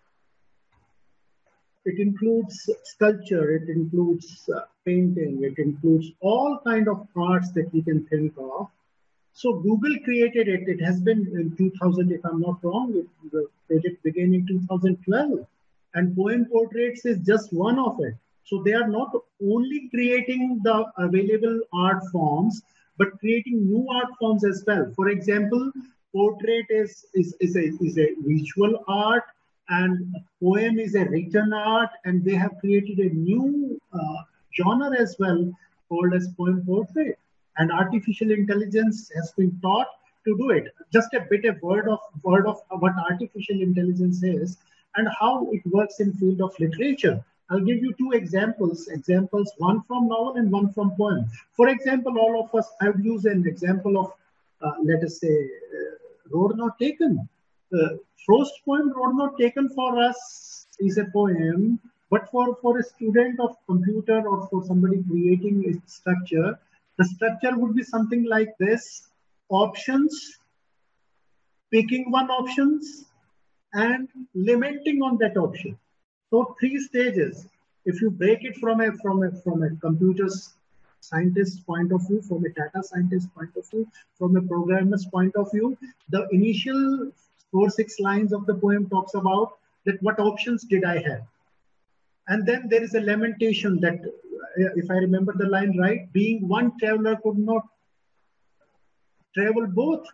sculpture, it includes painting, it includes all kind of arts that we can think of. So Google created it. It has been in 2000, if I'm not wrong, the project began in 2012. And Poem Portraits is just one of it. So they are not only creating the available art forms, but creating new art forms as well. For example, portrait is a visual art, and poem is a written art, and they have created a new genre as well called as Poem Portrait. And artificial intelligence has been taught to do it. Just a bit of word of what artificial intelligence is and how it works in field of literature. I'll give you 2 examples, one from novel and one from poem. For example, all of us have used an example of, let us say, Road Not Taken. First poem, Road Not Taken, for us is a poem, but for a student of computer or for somebody creating a structure, the structure would be something like this: options, picking one options, and lamenting on that option. So 3 stages. If you break it from a computer scientist point of view, from a data scientist point of view, from a programmer's point of view, the initial 4-6 lines of the poem talks about that what options did I have. And then there is a lamentation that, if I remember the line right, being one traveler could not travel both.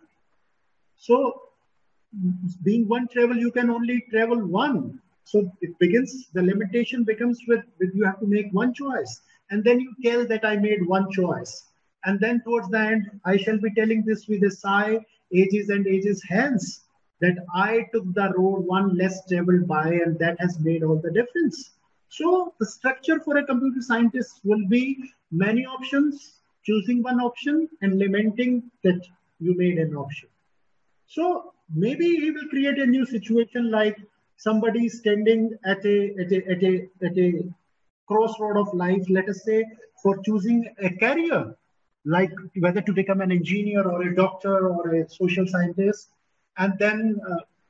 So being one travel, you can only travel one. So it begins, the limitation becomes with you have to make one choice. And then you tell that I made one choice. And then towards the end, I shall be telling this with a sigh, ages and ages hence, that I took the road one less traveled by, and that has made all the difference. So the structure for a computer scientist will be many options, choosing one option, and lamenting that you made an option. So maybe he will create a new situation, like somebody standing at a crossroad of life, let us say, for choosing a career, like whether to become an engineer or a doctor or a social scientist, and then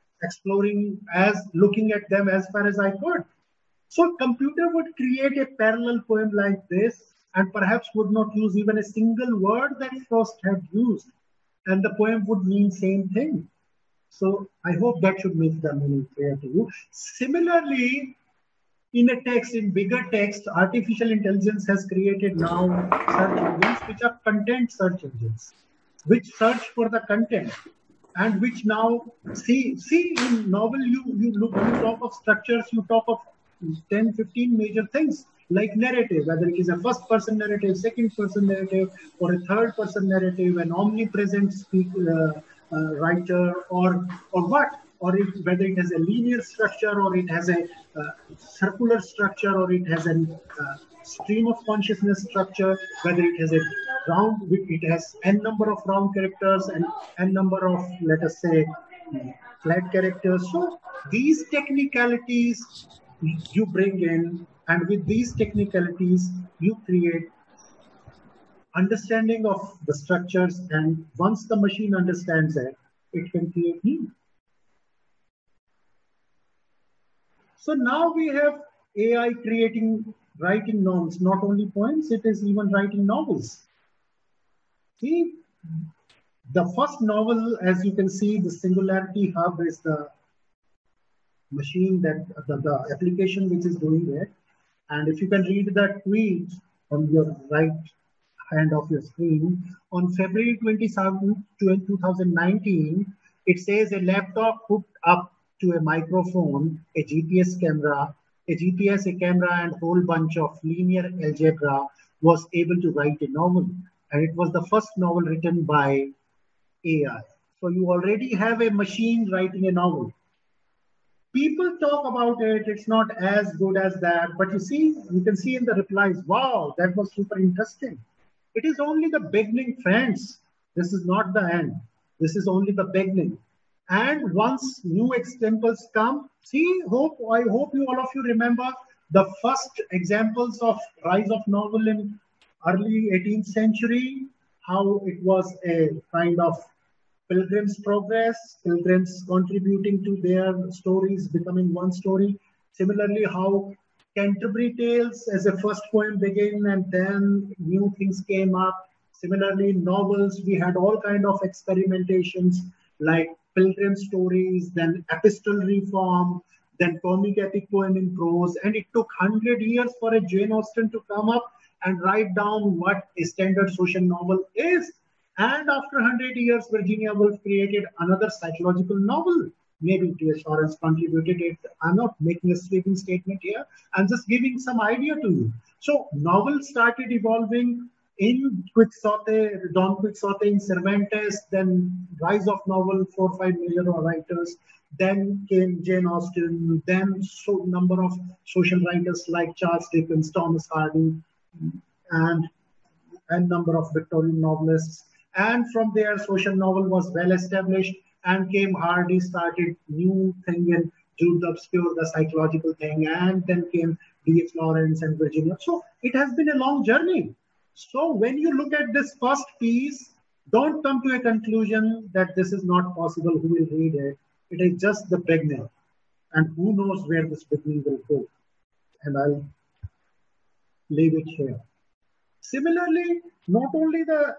looking at them as far as I could. So computer would create a parallel poem like this, and perhaps would not use even a single word that Frost had used, and the poem would mean same thing. So I hope that should make the meaning clear to you. Similarly, in a text, in bigger text, artificial intelligence has created now search engines which are content search engines, which search for the content, and which now see in novel you look, you talk of structures, you talk of 10, 15 major things like narrative, whether it is a first person narrative, second person narrative, or a third person narrative, an omnipresent writer, or what, or whether it has a linear structure, or it has a circular structure, or it has a stream of consciousness structure, whether it has a round, it has n number of round characters and n number of, let us say, flat characters. So these technicalities you bring in, and with these technicalities you create understanding of the structures, and once the machine understands it, it can create meaning. So now we have AI writing novels, not only poems, it is even writing novels. See, the first novel, as you can see, the Singularity Hub is the machine, that the application which is doing it. And if you can read that tweet on your right hand of your screen, on February 27, 2019, it says a laptop hooked up to a microphone, a GPS camera, a camera, and whole bunch of linear algebra was able to write a novel. And it was the first novel written by AI. So you already have a machine writing a novel. People talk about it, it's not as good as that, but you can see in the replies, wow, that was super interesting. It is only the beginning, friends. This is not the end. This is only the beginning. And once new examples come, I hope all of you remember the first examples of rise of novel in early 18th century, how it was a kind of Pilgrim's Progress, pilgrims contributing to their stories, becoming one story. Similarly, how Canterbury Tales as a first poem began, and then new things came up. Similarly, novels, we had all kind of experimentations like pilgrim stories, then epistolary form, then comic epic poem in prose. And it took 100 years for a Jane Austen to come up and write down what a standard social novel is. And after 100 years, Virginia Woolf created another psychological novel. Maybe T.S. Lawrence contributed it. I'm not making a sweeping statement here. I'm just giving some idea to you. So novels started evolving in Quixote, Don Quixote in Cervantes, then rise of novel, 4 or 5 major writers. Then came Jane Austen, then number of social writers like Charles Dickens, Thomas Hardy, and number of Victorian novelists. And from there, social novel was well established, and came Hardy, started new thing, and Jude the Obscure, the psychological thing, and then came D.H. Lawrence and Virginia. So it has been a long journey. So when you look at this first piece, don't come to a conclusion that this is not possible, who will read it. It is just the beginning. And who knows where this beginning will go. And I'll leave it here. Similarly, not only the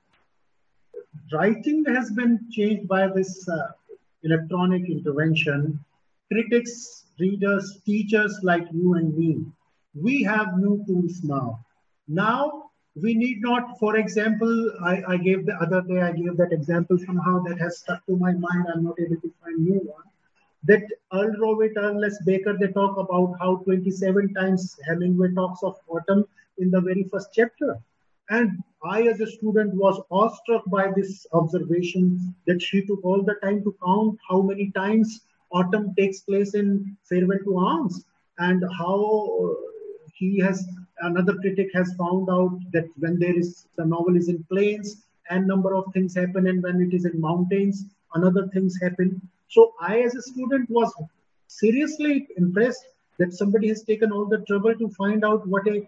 writing has been changed by this electronic intervention, critics, readers, teachers like you and me, we have new tools now. Now, we need not, for example, I gave the other day, I gave that example somehow that has stuck to my mind. I'm not able to find new one. That Earl Rowett, Ernest Baker, they talk about how 27 times Hemingway talks of autumn in the very first chapter. And I, as a student, was awestruck by this observation that she took all the time to count how many times autumn takes place in Farewell to Arms, and how another critic has found out that when the novel is in plains, n number of things happen, and when it is in mountains, another things happen. So I, as a student, was seriously impressed that somebody has taken all the trouble to find out what a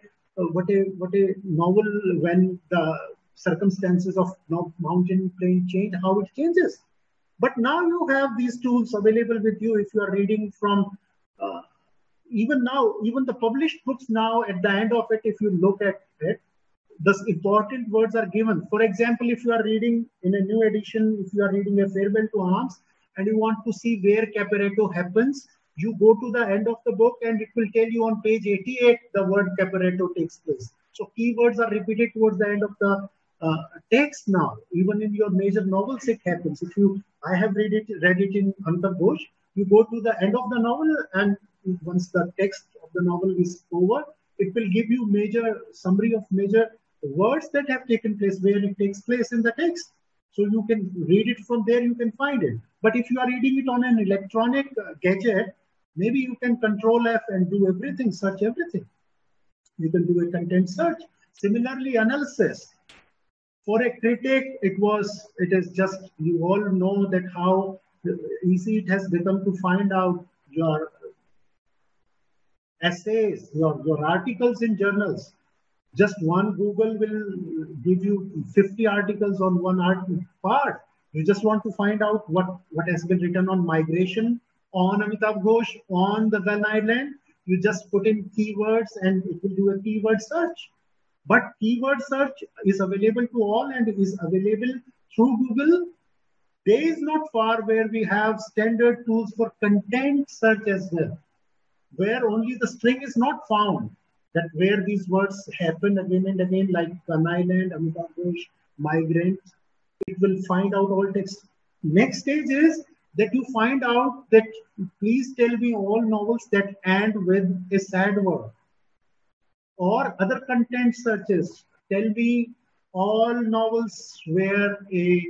novel, when the circumstances of mountain plain change, how it changes. But now you have these tools available with you if you are reading from, even the published books now, at the end of it, if you look at it, the important words are given. For example, if you are reading in a new edition, if you are reading a Farewell to Arms and you want to see where Caporetto happens, you go to the end of the book and it will tell you on page 88 the word Caporetto takes place. So keywords are repeated towards the end of the text now. Even in your major novels it happens. If I have read it in Amitabh Ghosh, you go to the end of the novel and once the text of the novel is over, it will give you major summary of major words that have taken place, where it takes place in the text. So you can read it from there, you can find it. But if you are reading it on an electronic gadget, maybe you can Control F and do everything, search everything. You can do a content search. Similarly, analysis. For a critic, it is just, you all know that how easy it has become to find out your essays, your articles in journals. Just one Google will give you 50 articles on one part. You just want to find out what has been written on migration, on Amitabh Ghosh, on the Gun Island. You just put in keywords and it will do a keyword search. But keyword search is available to all and is available through Google. Days not far where we have standard tools for content search as well, where only the string is not found, that where these words happen again and again, like Gun Island, Amitabh Ghosh, migrant, it will find out all text. Next stage is that you find out that please tell me all novels that end with a sad word. Or other content searches, tell me all novels where a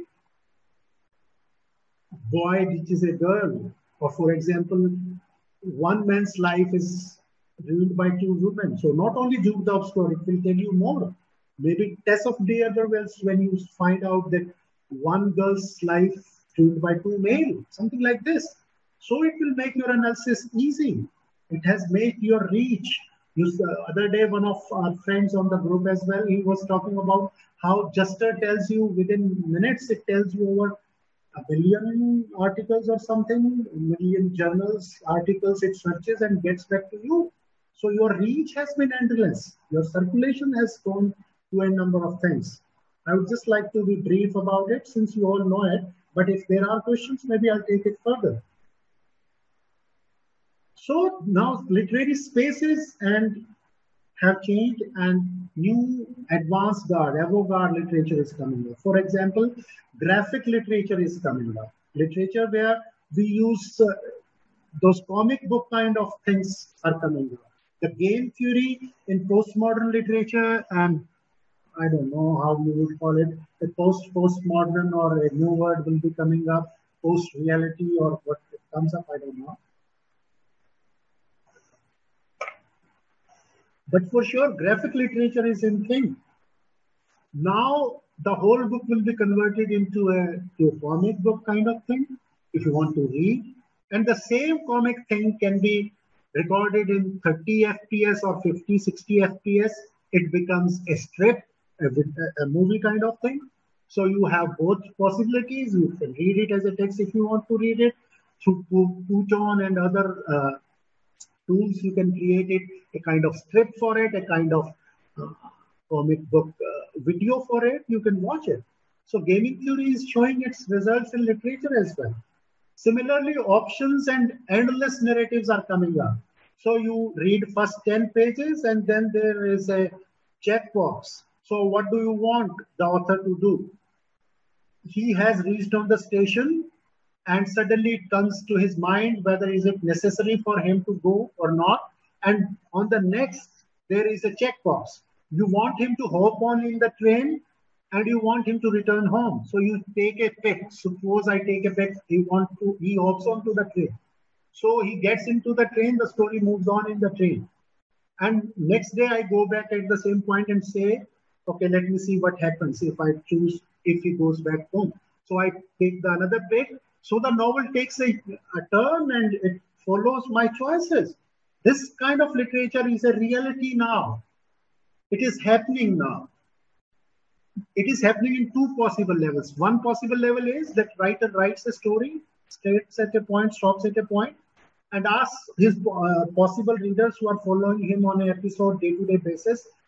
boy ditches a girl, or for example, one man's life is ruined by two women. So not only Duke the Obscure, it will tell you more. Maybe Tess of the Other Wells, when you find out that one girl's life ruined by two male, something like this. So it will make your analysis easy. It has made your reach. The other day, one of our friends on the group as well, he was talking about how Juster tells you within minutes, it tells you over 1 billion articles or something, 1 million journals, articles, it searches and gets back to you. So your reach has been endless. Your circulation has gone to a number of things. I would just like to be brief about it since you all know it. But if there are questions, maybe I'll take it further. So now literary spaces have changed and new advanced avant-garde literature is coming up. For example, graphic literature is coming up. Literature where we use those comic book kind of things are coming up. The game theory in postmodern literature, and I don't know how you would call it, a postmodern or a new word will be coming up, post-reality or what comes up, I don't know. But for sure, graphic literature is in thing. Now, the whole book will be converted into a comic book kind of thing, if you want to read. And the same comic thing can be recorded in 30 FPS or 50, 60 FPS. It becomes a strip, a movie kind of thing. So you have both possibilities. You can read it as a text if you want to read it. Through Pluton and other tools, you can create it, a kind of strip for it, a kind of comic book video for it. You can watch it. So gaming theory is showing its results in literature as well. Similarly, options and endless narratives are coming up. So you read first 10 pages and then there is a checkbox. So what do you want the author to do? He has reached on the station and suddenly it comes to his mind whether is it necessary for him to go or not. And on the next, there is a checkbox. You want him to hop on in the train and you want him to return home. So you take a pick. Suppose I take a pick, he hops onto the train. So he gets into the train, the story moves on in the train. And next day I go back at the same point and say, okay, let me see what happens if I choose, if he goes back home. So I take another pick. So the novel takes a turn and it follows my choices. This kind of literature is a reality now. It is happening now. It is happening in two possible levels. One possible level is that writer writes a story, starts at a point, stops at a point, and asks his possible readers who are following him on an episode day-to-day basis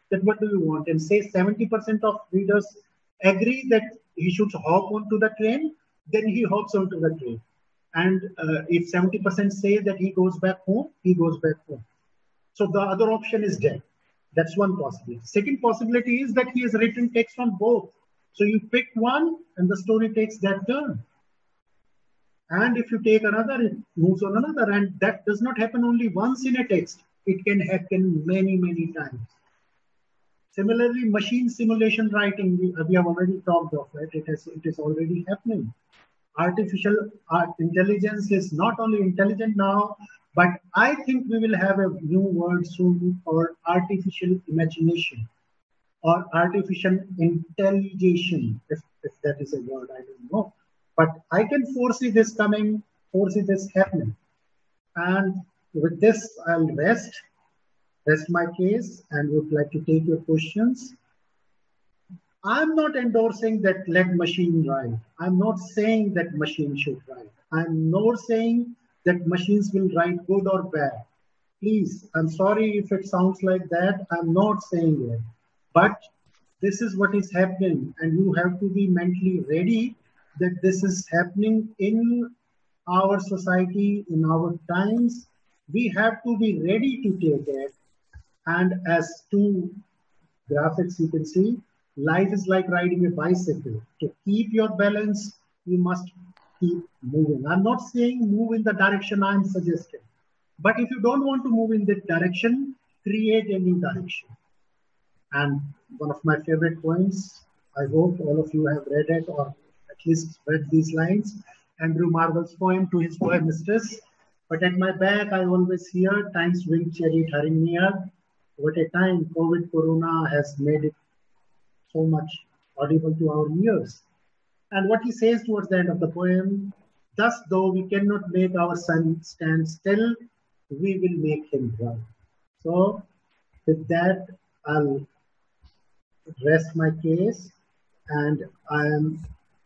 that what do you want? And say 70% of readers agree that he should hop onto the train, then he hops onto the train. And if 70% say that he goes back home, he goes back home. So the other option is dead. That's one possibility. Second possibility is that he has written text on both. So you pick one and the story takes that turn. And if you take another, it moves on another. And that does not happen only once in a text. It can happen many, many times. Similarly, machine simulation writing, we have already talked of it. It is already happening. Artificial intelligence is not only intelligent now, but I think we will have a new word soon called artificial imagination or artificial intelligence, if that is a word, I don't know. But I can foresee this coming, foresee this happening. And with this, I'll rest my case and would like to take your questions. I'm not endorsing that let machine write. I'm not saying that machine should write. I'm not saying that machines will write good or bad. Please, I'm sorry if it sounds like that. I'm not saying it. But this is what is happening, and you have to be mentally ready that this is happening in our society, in our times. We have to be ready to take it. And as two graphics you can see, life is like riding a bicycle. To keep your balance, you must keep moving. I'm not saying move in the direction I'm suggesting. But if you don't want to move in that direction, create a new direction. And one of my favorite poems, I hope all of you have read it or at least read these lines, Andrew Marvell's poem To His Boy Mistress. But at my back, I always hear time's winged chariot hurrying near. What a time COVID Corona has made it so much audible to our ears. And what he says towards the end of the poem, thus though we cannot make our sun stand still, we will make him run. So with that, I'll rest my case, and I am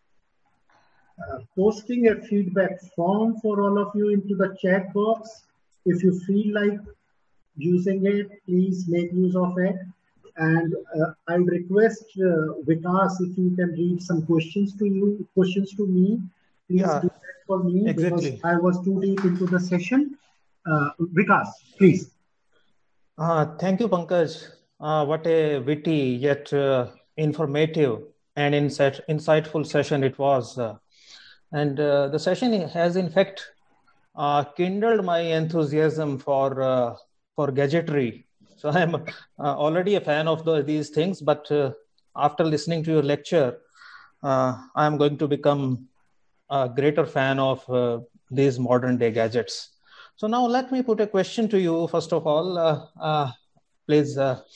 posting a feedback form for all of you into the chat box. If you feel like using it, please make use of it. And I'll request Vikas, if you can read some questions to me. Please do that for me, exactly, because I was too deep into the session. Vikas, please. Thank you, Pankaj. What a witty yet informative and insightful session it was. And the session has in fact kindled my enthusiasm for gadgetry. So I am already a fan of these things, but after listening to your lecture, I am going to become a greater fan of these modern day gadgets. So now let me put a question to you. First of all, please.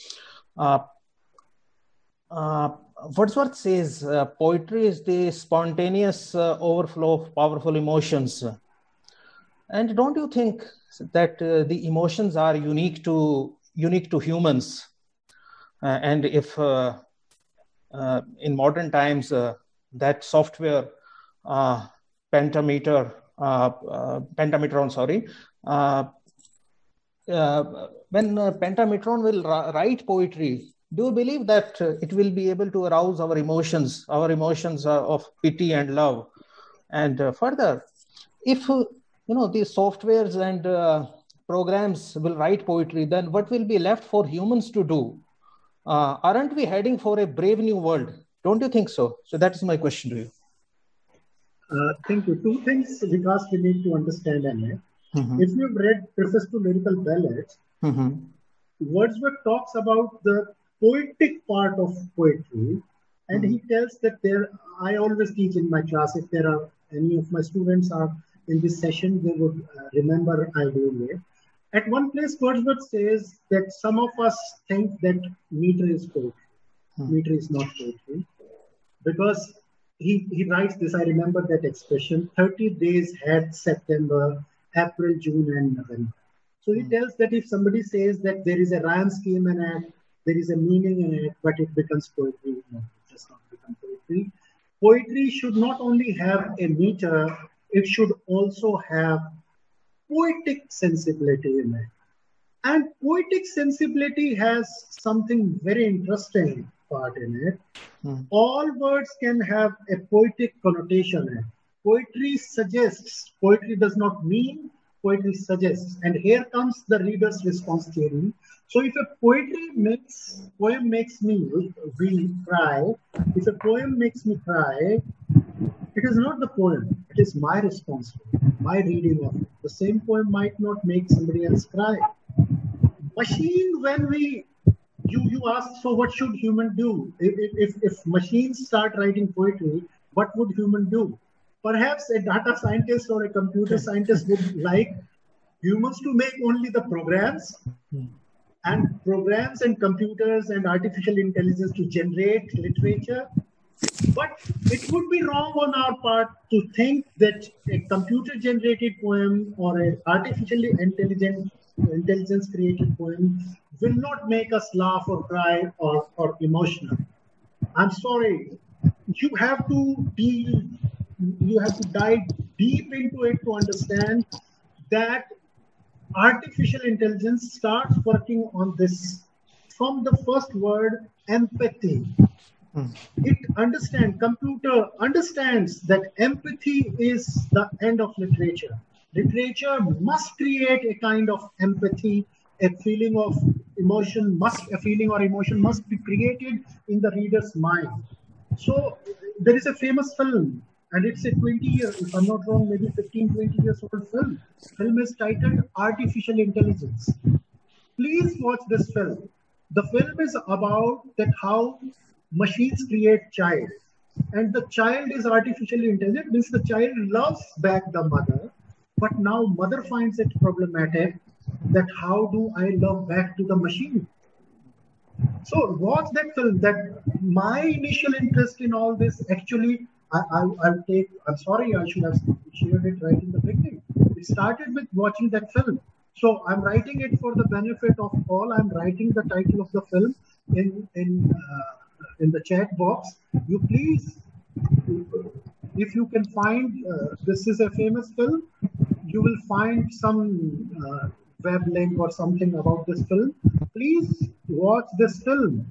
Wordsworth says poetry is the spontaneous overflow of powerful emotions. And don't you think that the emotions are unique to humans? And if in modern times that software Pentametron, when Pentametron will write poetry, do you believe that it will be able to arouse our emotions of pity and love? And further, if these softwares and programs will write poetry, then what will be left for humans to do? Aren't we heading for a brave new world? Don't you think so? So that is my question to you. Thank you. Two things, Vikas, we need to understand in it. If you've read Preface to Lyrical Ballads, Wordsworth talks about the poetic part of poetry, and he tells that I always teach in my class, if there are any of my students are in this session, they would remember I doing it. At one place, Wordsworth says that some of us think that meter is poetry. Meter is not poetry. Because he writes this, I remember that expression, 30 days had September, April, June, and November. So he tells that if somebody says that there is a rhyme scheme in it, there is a meaning in it, but it becomes poetry. No, it does not become poetry. Poetry should not only have a meter, it should also have poetic sensibility in it. And poetic sensibility has something very interesting part in it. All words can have a poetic connotation in it. Poetry suggests, poetry does not mean, poetry suggests. And here comes the reader's response theory. So if a poem makes me cry, if a poem makes me cry, it is not the poem, it is my response, my reading of it. The same poem might not make somebody else cry. Machine, when you ask, so what should human do? If machines start writing poetry, what would human do? Perhaps a data scientist or a computer scientist would like humans to make only the programs, and programs and computers and artificial intelligence to generate literature. But it would be wrong on our part to think that a computer-generated poem or an artificially intelligence created poem will not make us laugh or cry or emotional. I'm sorry. You have to dive deep into it to understand that artificial intelligence starts working on this from the first word, empathy. Computer understands that empathy is the end of literature. Literature must create a kind of empathy, a feeling or emotion must be created in the reader's mind. So there is a famous film, and it's a 20 years, if I'm not wrong, maybe 15, 20 years old film. The film is titled Artificial Intelligence. Please watch this film. The film is about that how machines create child, and the child is artificially intelligent, means the child loves back the mother, but now mother finds it problematic that how do I love back to the machine? So watch that film. That my initial interest in all this, actually, I'm sorry, I should have shared it right in the beginning. It started with watching that film. So I'm writing it for the benefit of all. I'm writing the title of the film in the chat box. You please, if you can find, this is a famous film, you will find some web link or something about this film. Please watch this film.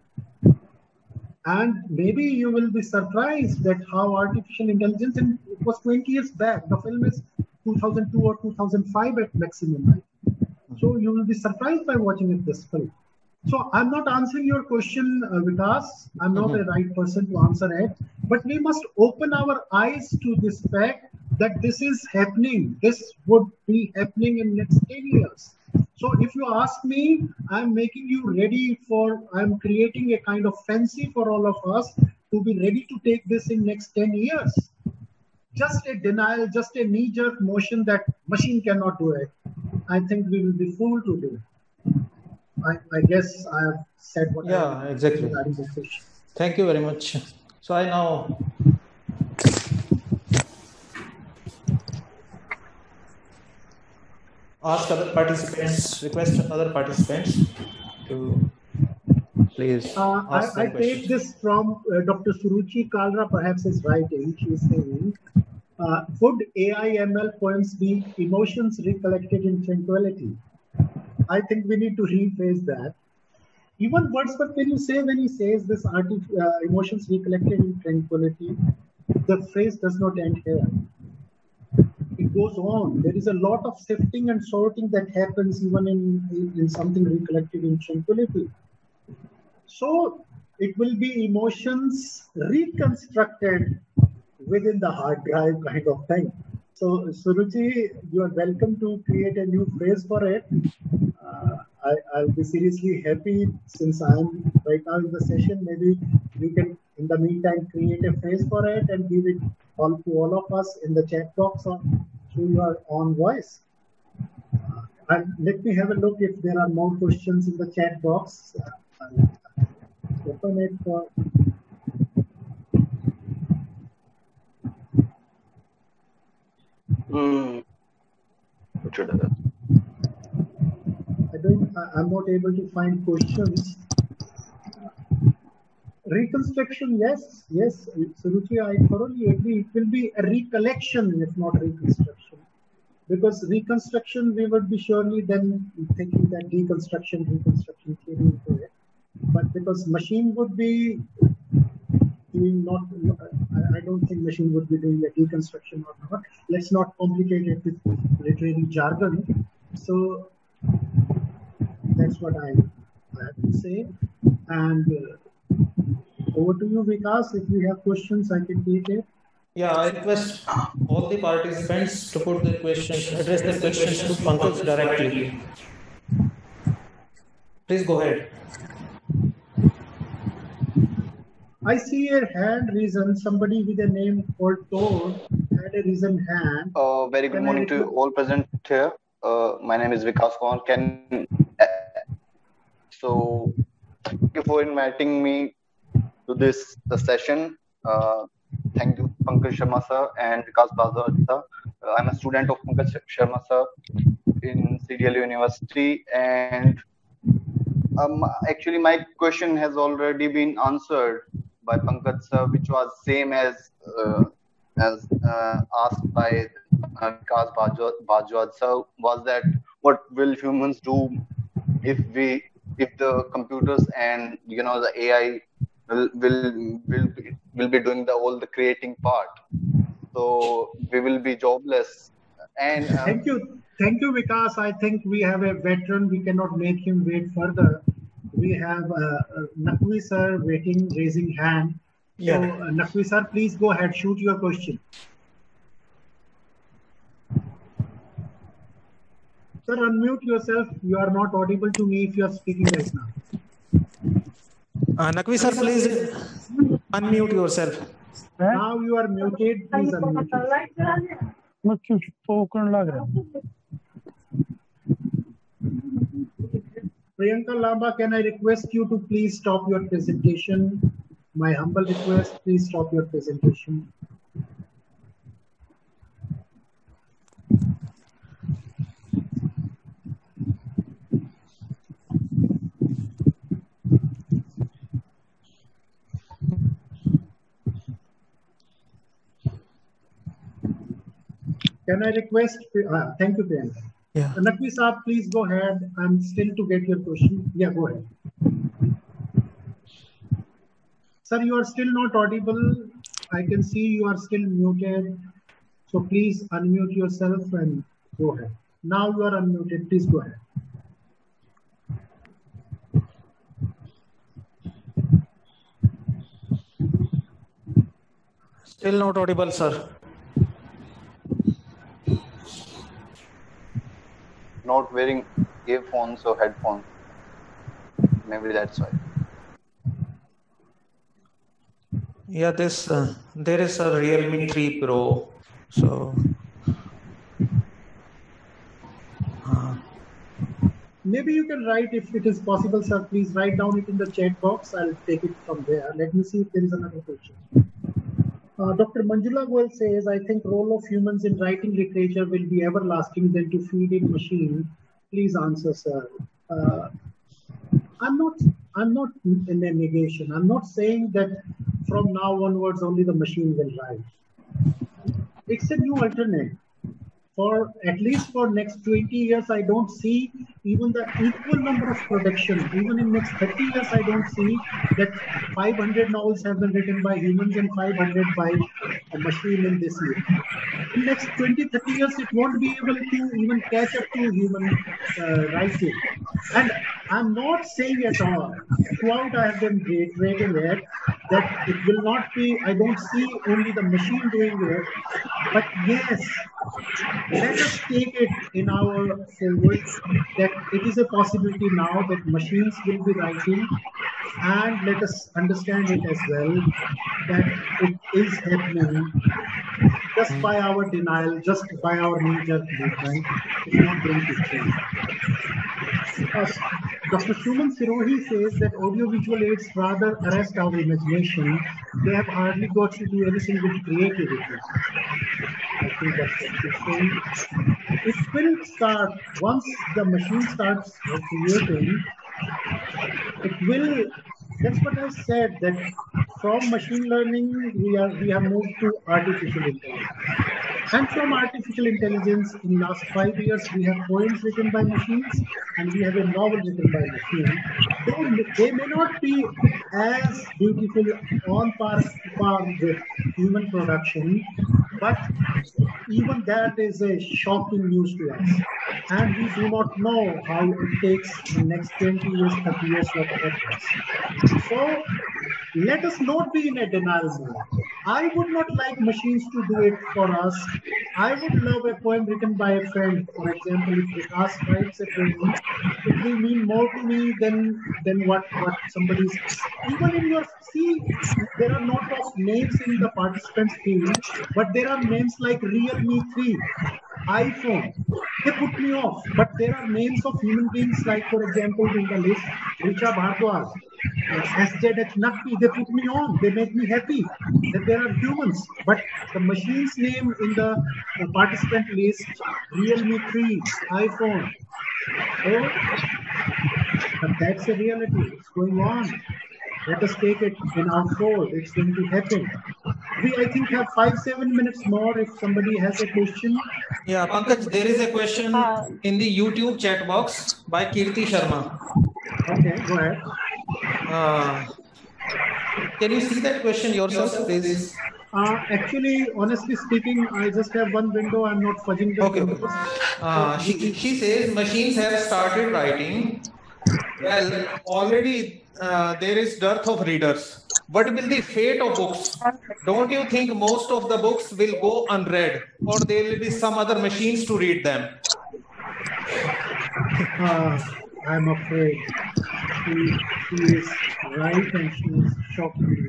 And maybe you will be surprised that how artificial intelligence, and it was 20 years back, the film is 2002 or 2005 at maximum. So you will be surprised by watching this film. So I'm not answering your question, Vikas. I'm not the right person to answer it. But we must open our eyes to this fact that this is happening. This would be happening in next 10 years. So if you ask me, I'm making you ready I'm creating a kind of fancy for all of us to be ready to take this in next 10 years. Just a denial, just a knee-jerk motion that machine cannot do it. I think we will be fooled to do it. I guess I have said what I exactly. Thank you very much. So I now request other participants to please ask I take this from Dr. Suruchi Kalra, perhaps is writing. She is saying, would AI/ML poems be emotions recollected in tranquility? I think we need to rephrase that. Even Wordsworth, when he says this emotions recollected in tranquility, the phrase does not end here. It goes on. There is a lot of sifting and sorting that happens even in something recollected in tranquility. So it will be emotions reconstructed within the hard drive kind of thing. So Suruchi, you are welcome to create a new phrase for it. I'll be seriously happy since I'm right now in the session. Maybe you can, in the meantime, create a phrase for it and give it all to all of us in the chat box or through your own voice. And let me have a look if there are more questions in the chat box. I'll open it for. I'm not able to find questions. Reconstruction, yes, Suruchi, I thoroughly agree. It will be a recollection, if not reconstruction, Because reconstruction, we would be surely then thinking that reconstruction theory into it. But because machine would be doing not, I don't think machine would be doing a deconstruction or not. Let's not complicate it with literary jargon. So that's what I have to say. And over to you, Vikas. If we have questions, I can take it. Yeah, I request all the participants to put their questions, address their questions to Pankaj directly. Please go ahead. I see a hand risen. Somebody with a name called Toad had a risen hand. Very good morning to all present here. My name is Vikas Kaur. So thank you for inviting me to this session. Thank you, Pankaj Sharma sir and Vikas Bajwad sir. I'm a student of Pankaj Sharma sir in CDLU University, and actually my question has already been answered by Pankaj sir, which was same as asked by Vikas Bajwad sir, was that what will humans do if the computers and the AI will be doing all the creating part, so we will be jobless. And thank you, Vikas. I think we have a veteran. We cannot make him wait further. We have Naqvi sir waiting, raising hand. Yeah. So Naqvi sir, please go ahead, shoot your question. Sir, unmute yourself. You are not audible to me if you are speaking right now. Naqvi sir, please unmute yourself. Now you are muted. Please unmute yourself. Priyanka Lamba, can I request you to please stop your presentation? My humble request, please stop your presentation. Can I request, thank you, Priyanka. Yeah. Naqvi Saab, please go ahead. I'm still to get your question. Yeah, go ahead. Sir, you are still not audible. I can see you are still muted. So please unmute yourself and go ahead. Now you are unmuted. Please go ahead. Still not audible, sir. Not wearing earphones or headphones. Maybe that's why. Yeah, there is a Realme 3 Pro. So maybe you can write, if it is possible, sir. Please write down it in the chat box. I'll take it from there. Let me see if there is another question. Dr. Manjula Goel says, I think role of humans in writing literature will be everlasting than to feed in machine. Please answer, sir. I'm not in a negation. I'm not saying that from now onwards only the machine will write. It's a new alternate. For at least for next 20 years, I don't see even the equal number of production. Even in next 30 years, I don't see that 500 novels have been written by humans and 500 by a machine in this year. In next 20, 30 years, it won't be able to even catch up to human writing. And I'm not saying at all, throughout I have been reiterating it, that it will not be, I don't see only the machine doing it, but yes, let us take it in our forwards that it is a possibility now that machines will be writing, and let us understand it as well that it is happening just by our denial, just by our knee-jerk movement. It's not going to change. Dr. Shuman Sirohi says that audiovisual aids rather arrest our imagination. They have hardly got to do anything with creativity. I think that's what she's saying. It will start, once the machine starts creating, it will, that's what I said, that from machine learning, we have moved to artificial intelligence. And from artificial intelligence, in the last 5 years, we have poems written by machines and we have a novel written by machines. They may not be as beautiful on par with human production, but even that is a shocking news to us. And we do not know how it takes the next 20 years, 30 years, whatever it is. So let us not be in a denial mode. I would not like machines to do it for us. I would love a poem written by a friend. For example, if Vikas writes a poem, it will mean more to me than what somebody's. Even in your there are not of names in the participants field, but there are names like Realme 3, iPhone. They put me off. But there are names of human beings like, for example, in the list, Richa Bhardwaj, SJH Naqvi. They put me on. They make me happy that there are humans. But the machine's name in the participant list, Realme 3, iPhone. Oh, but that's a reality. It's going on. Let us take it in our fold. It's going to happen. We, I think, have 5-7 minutes more if somebody has a question. Yeah, Pankaj, there is a question in the YouTube chat box by Kirti Sharma. Okay, go ahead. Can you see that question yourself, please? Actually, honestly speaking, I just have one window. I'm not fudging the windows. She says machines have started writing. Well, already there is dearth of readers. What will the fate of books? Don't you think most of the books will go unread, or there will be some other machines to read them? I'm afraid she is right, and she is shocking.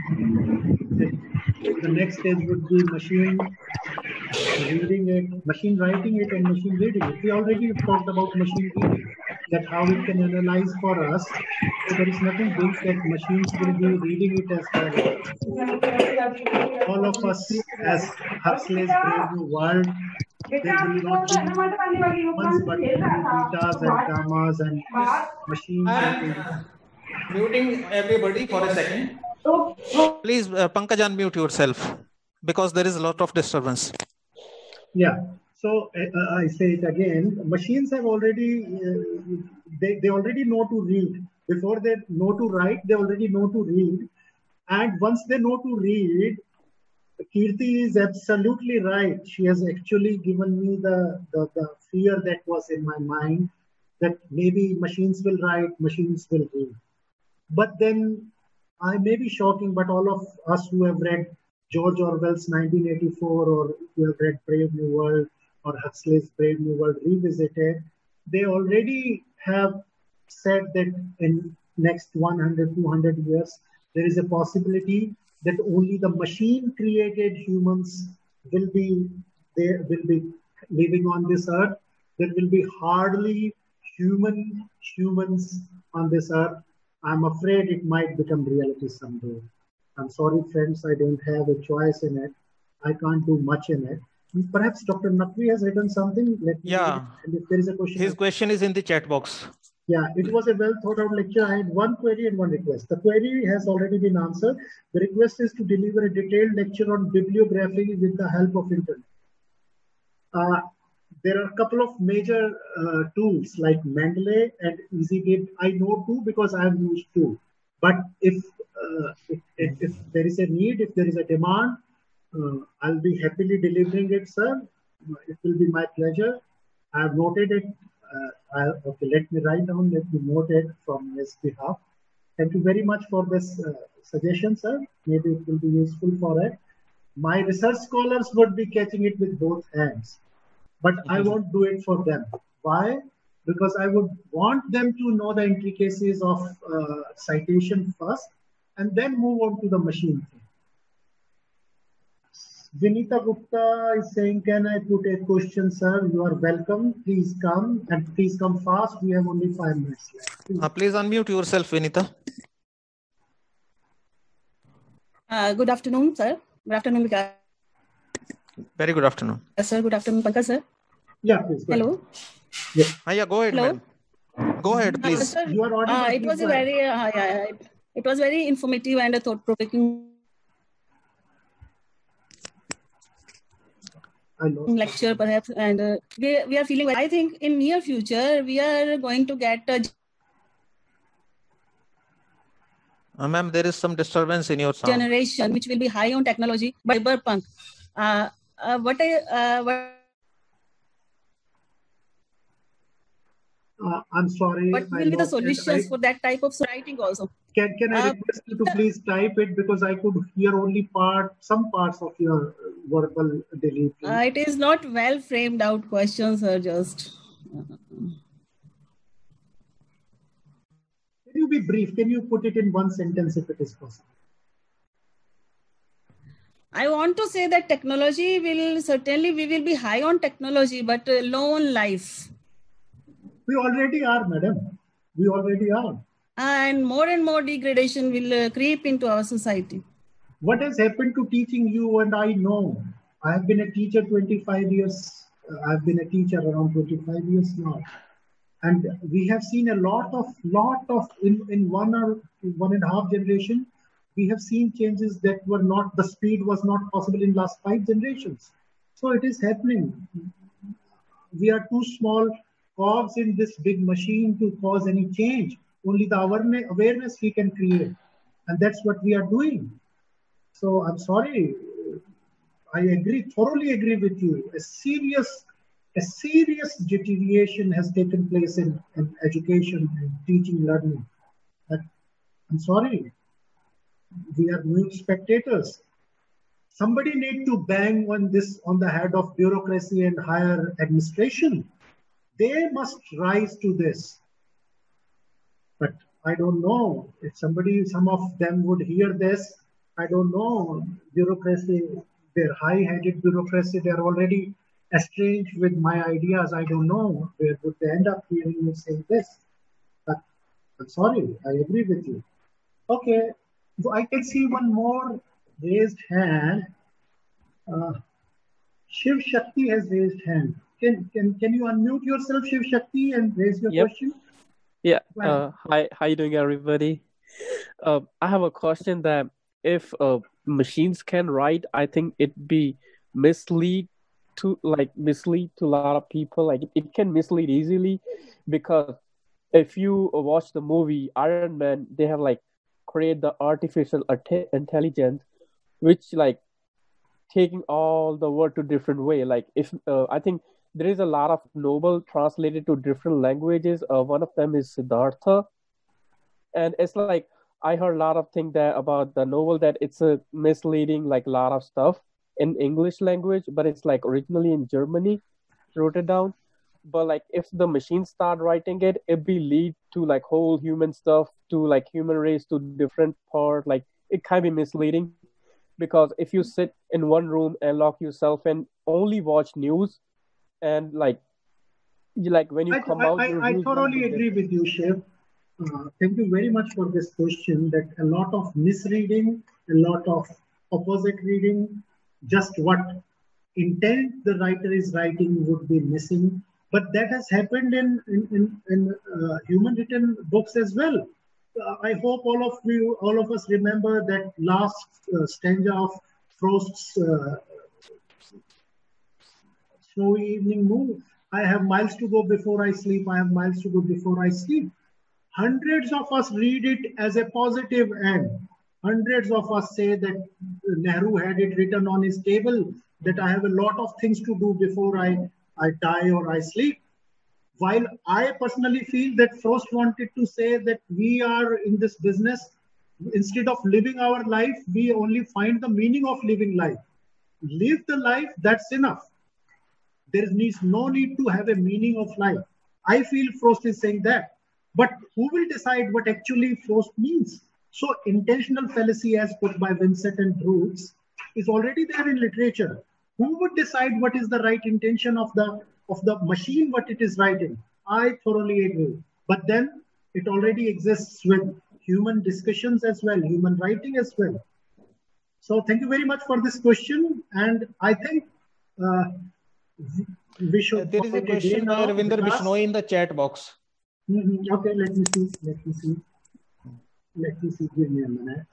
The next stage would be machine reading it, machine writing it, and machine reading it. We already talked about machine reading, that how it can analyze for us. So there is nothing big that machines will be reading it as well. All of us, as Huxley's Brave New World, there will not be humans, but betas and gammas and machines. Muting everybody for a second. Please, Pankaj, unmute yourself because there is a lot of disturbance. Yeah. So I say it again. Machines have already they already know to read. Before they know to write, they already know to read. And once they know to read, Kirti is absolutely right. She has actually given me the fear that was in my mind, that maybe machines will write, machines will read. But then I may be shocking, but all of us who have read George Orwell's 1984, or who have read Brave New World or Huxley's Brave New World Revisited, they already have said that in next 100, 200 years, there is a possibility that only the machine-created humans will be living on this earth. There will be hardly humans on this earth. I'm afraid it might become reality someday. I'm sorry, friends, I don't have a choice in it. I can't do much in it. Perhaps Dr. Naqvi has written something. Yeah. And if there is a question. His question is in the chat box. Yeah, it was a well thought out lecture. I had one query and one request. The query has already been answered. The request is to deliver a detailed lecture on bibliography with the help of internet. There are a couple of major tools like Mendeley and EasyGit. I know two because I have used two. But if there is a need, if there is a demand, I'll be happily delivering it, sir. It will be my pleasure. I have noted it. Okay, let me write down, let me note it from his behalf. Thank you very much for this suggestion, sir. Maybe it will be useful for it. My research scholars would be catching it with both hands, but I won't do it for them. Why? Because I would want them to know the intricacies of citation first and then move on to the machine thing. Vinita Gupta is saying, can I put a question, sir? You are welcome. Please come, and please come fast. We have only 5 minutes left. Please unmute yourself, Vinita. Good afternoon, sir. Good afternoon, Vikas. Very good afternoon. Yes, sir. Good afternoon, Pankaj, sir. Yeah, please. Hello. Yeah. Yeah, go ahead, Hello. Go ahead, please. Sir, you are audible. It was a very, it was very informative and thought-provoking. lecture perhaps, and we are feeling. I think in near future we are going to get a Ma'am, there is some disturbance in your sound. generation which will be high on technology. Cyberpunk. I'm sorry. What will be the solutions for that type of writing also? Can I request you to please type it, because I could hear only some parts of your verbal delivery. It is not well framed out questions, sir. Just. Can you be brief? Can you put it in one sentence if it is possible? I want to say that technology we will be high on technology, but low on life. We already are, madam. We already are. And more degradation will creep into our society. What has happened to teaching you and I know? I have been a teacher 25 years. I've been a teacher around 25 years now. And we have seen a lot of in 1 or 1.5 generation, we have seen changes that were not, the speed was not possible in last 5 generations. So it is happening. We are too small cogs in this big machine to cause any change. Only the awareness we can create. And that's what we are doing. So I'm sorry. I thoroughly agree with you. A serious deterioration has taken place in education and teaching, learning. I'm sorry. We are new spectators. Somebody need to bang on the head of bureaucracy and higher administration. They must rise to this. But I don't know if some of them would hear this. I don't know. Bureaucracy, their high-headed bureaucracy, they're already estranged with my ideas. I don't know where would they end up hearing me say this. But I'm sorry, I agree with you. Okay, so I can see one more raised hand. Shiv Shakti has raised hand. Can you unmute yourself, Shiv Shakti, and raise your question? Yeah. Hi, how you doing, everybody? I have a question that if machines can write, I think it'd be mislead to a lot of people. Like it can mislead easily, because if you watch the movie Iron Man, they have create the artificial intelligence, which taking all the word to different way. Like if I think there is a lot of novel translated to different languages. One of them is Siddhartha, and it's I heard a lot of things about the novel that it's a misleading a lot of stuff in English language, but it's originally in Germany, wrote it down. But if the machine start writing it, it be lead to whole human stuff, to human race, to different part. It can be misleading, because if you sit in one room and lock yourself and only watch news, and when you come out, I thoroughly agree with you, Shiv. Thank you very much for this question. That a lot of misreading, a lot of opposite reading, just what intent the writer is writing would be missing. But that has happened in human written books as well. I hope all of us remember that last stanza of Frost's Snowy Evening Moon. I have miles to go before I sleep. I have miles to go before I sleep. Hundreds of us read it as a positive end. Hundreds of us say that Nehru had it written on his table that I have a lot of things to do before I die or I sleep. While I personally feel that Frost wanted to say that we are in this business, instead of living our life, we only find the meaning of living life. Live the life, that's enough. There is no need to have a meaning of life. I feel Frost is saying that. But who will decide what actually Frost means? So intentional fallacy, as put by Vincent and Brooks, is already there in literature. Who would decide what is the right intention of the machine, what it is writing? I thoroughly agree. But then it already exists with human discussions as well, human writing as well. So thank you very much for this question. And I think we should. There is a question by Ravinder Bishnoi in the chat box. Okay, let me see. Give me a minute.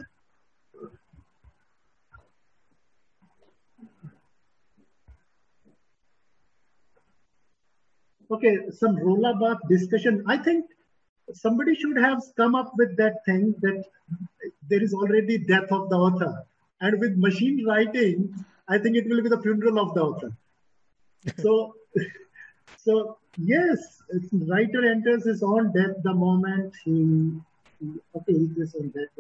okay, some roll-up discussion. I think somebody should have come up with that thing that there is already death of the author. And with machine writing, I think it will be the funeral of the author. So yes, writer enters his own death the moment he is on death.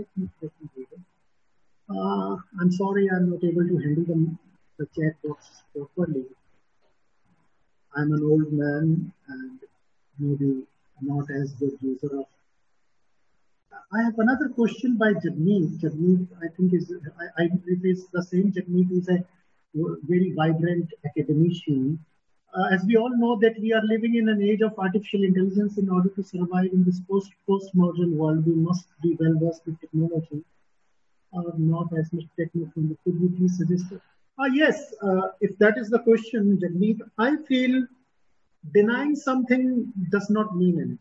I'm sorry, I'm not able to handle the chat box properly. I'm an old man and maybe not as good user of. I have another question by Jagmeet. Jagmeet, I think if it's the same, Jagmeet is a very vibrant academician. As we all know that we are living in an age of artificial intelligence. In order to survive in this post-modern world, we must be well versed with technology. Not as much technical. Could you please suggest? Yes, if that is the question, Jagmeet, I feel denying something does not mean anything.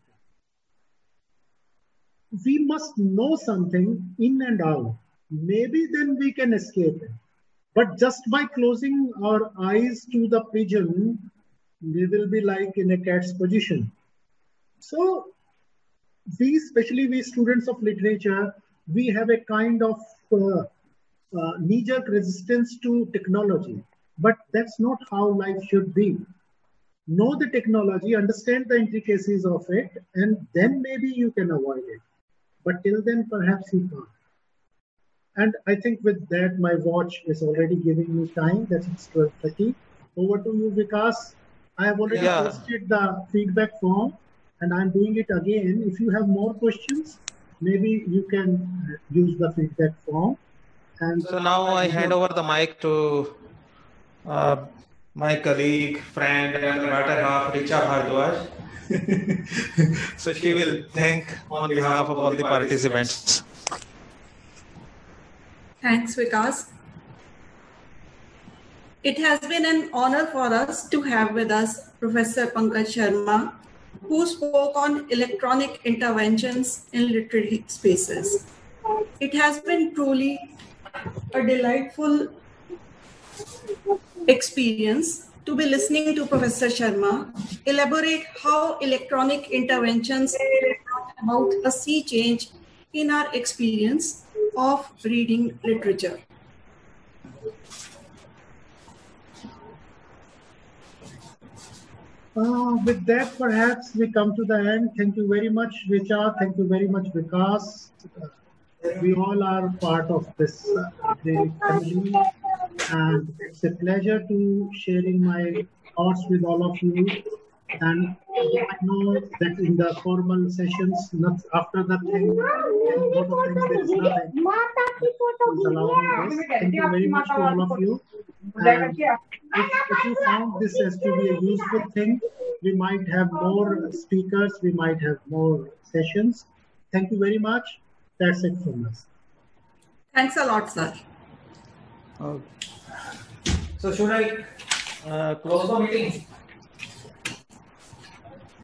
We must know something in and out. Maybe then we can escape it. But just by closing our eyes to the pigeon, we will be like in a cat's position. So especially we students of literature, we have a kind of knee-jerk resistance to technology. But that's not how life should be. Know the technology, understand the intricacies of it, and then maybe you can avoid it. But till then, perhaps you can't. And I think with that, my watch is already giving me time. That's 12:30. Over to you, Vikas. I have already posted the feedback form, and I'm doing it again. If you have more questions, maybe you can use the feedback form. And so now I hand over the mic to my colleague, friend, and better half, Richa Bhardwaj. So she will thank on behalf of all the participants. Thanks, Vikas. It has been an honor for us to have with us Professor Pankaj Sharma, who spoke on electronic interventions in literary spaces. It has been truly a delightful experience to be listening to Professor Sharma elaborate how electronic interventions brought about a sea change in our experience of reading literature. With that, perhaps we come to the end. Thank you very much, Richa. Thank you very much, Vikas. We all are part of this family, and it's a pleasure to sharing my thoughts with all of you. And I know that in the formal sessions, not after the thing, a lot of things, there is nothing. Please allow me this. Thank you very much to all of you. And if you found this as to be a useful thing, we might have more speakers, we might have more sessions. Thank you very much. That's it from us. Thanks a lot, sir. So should I close the meeting?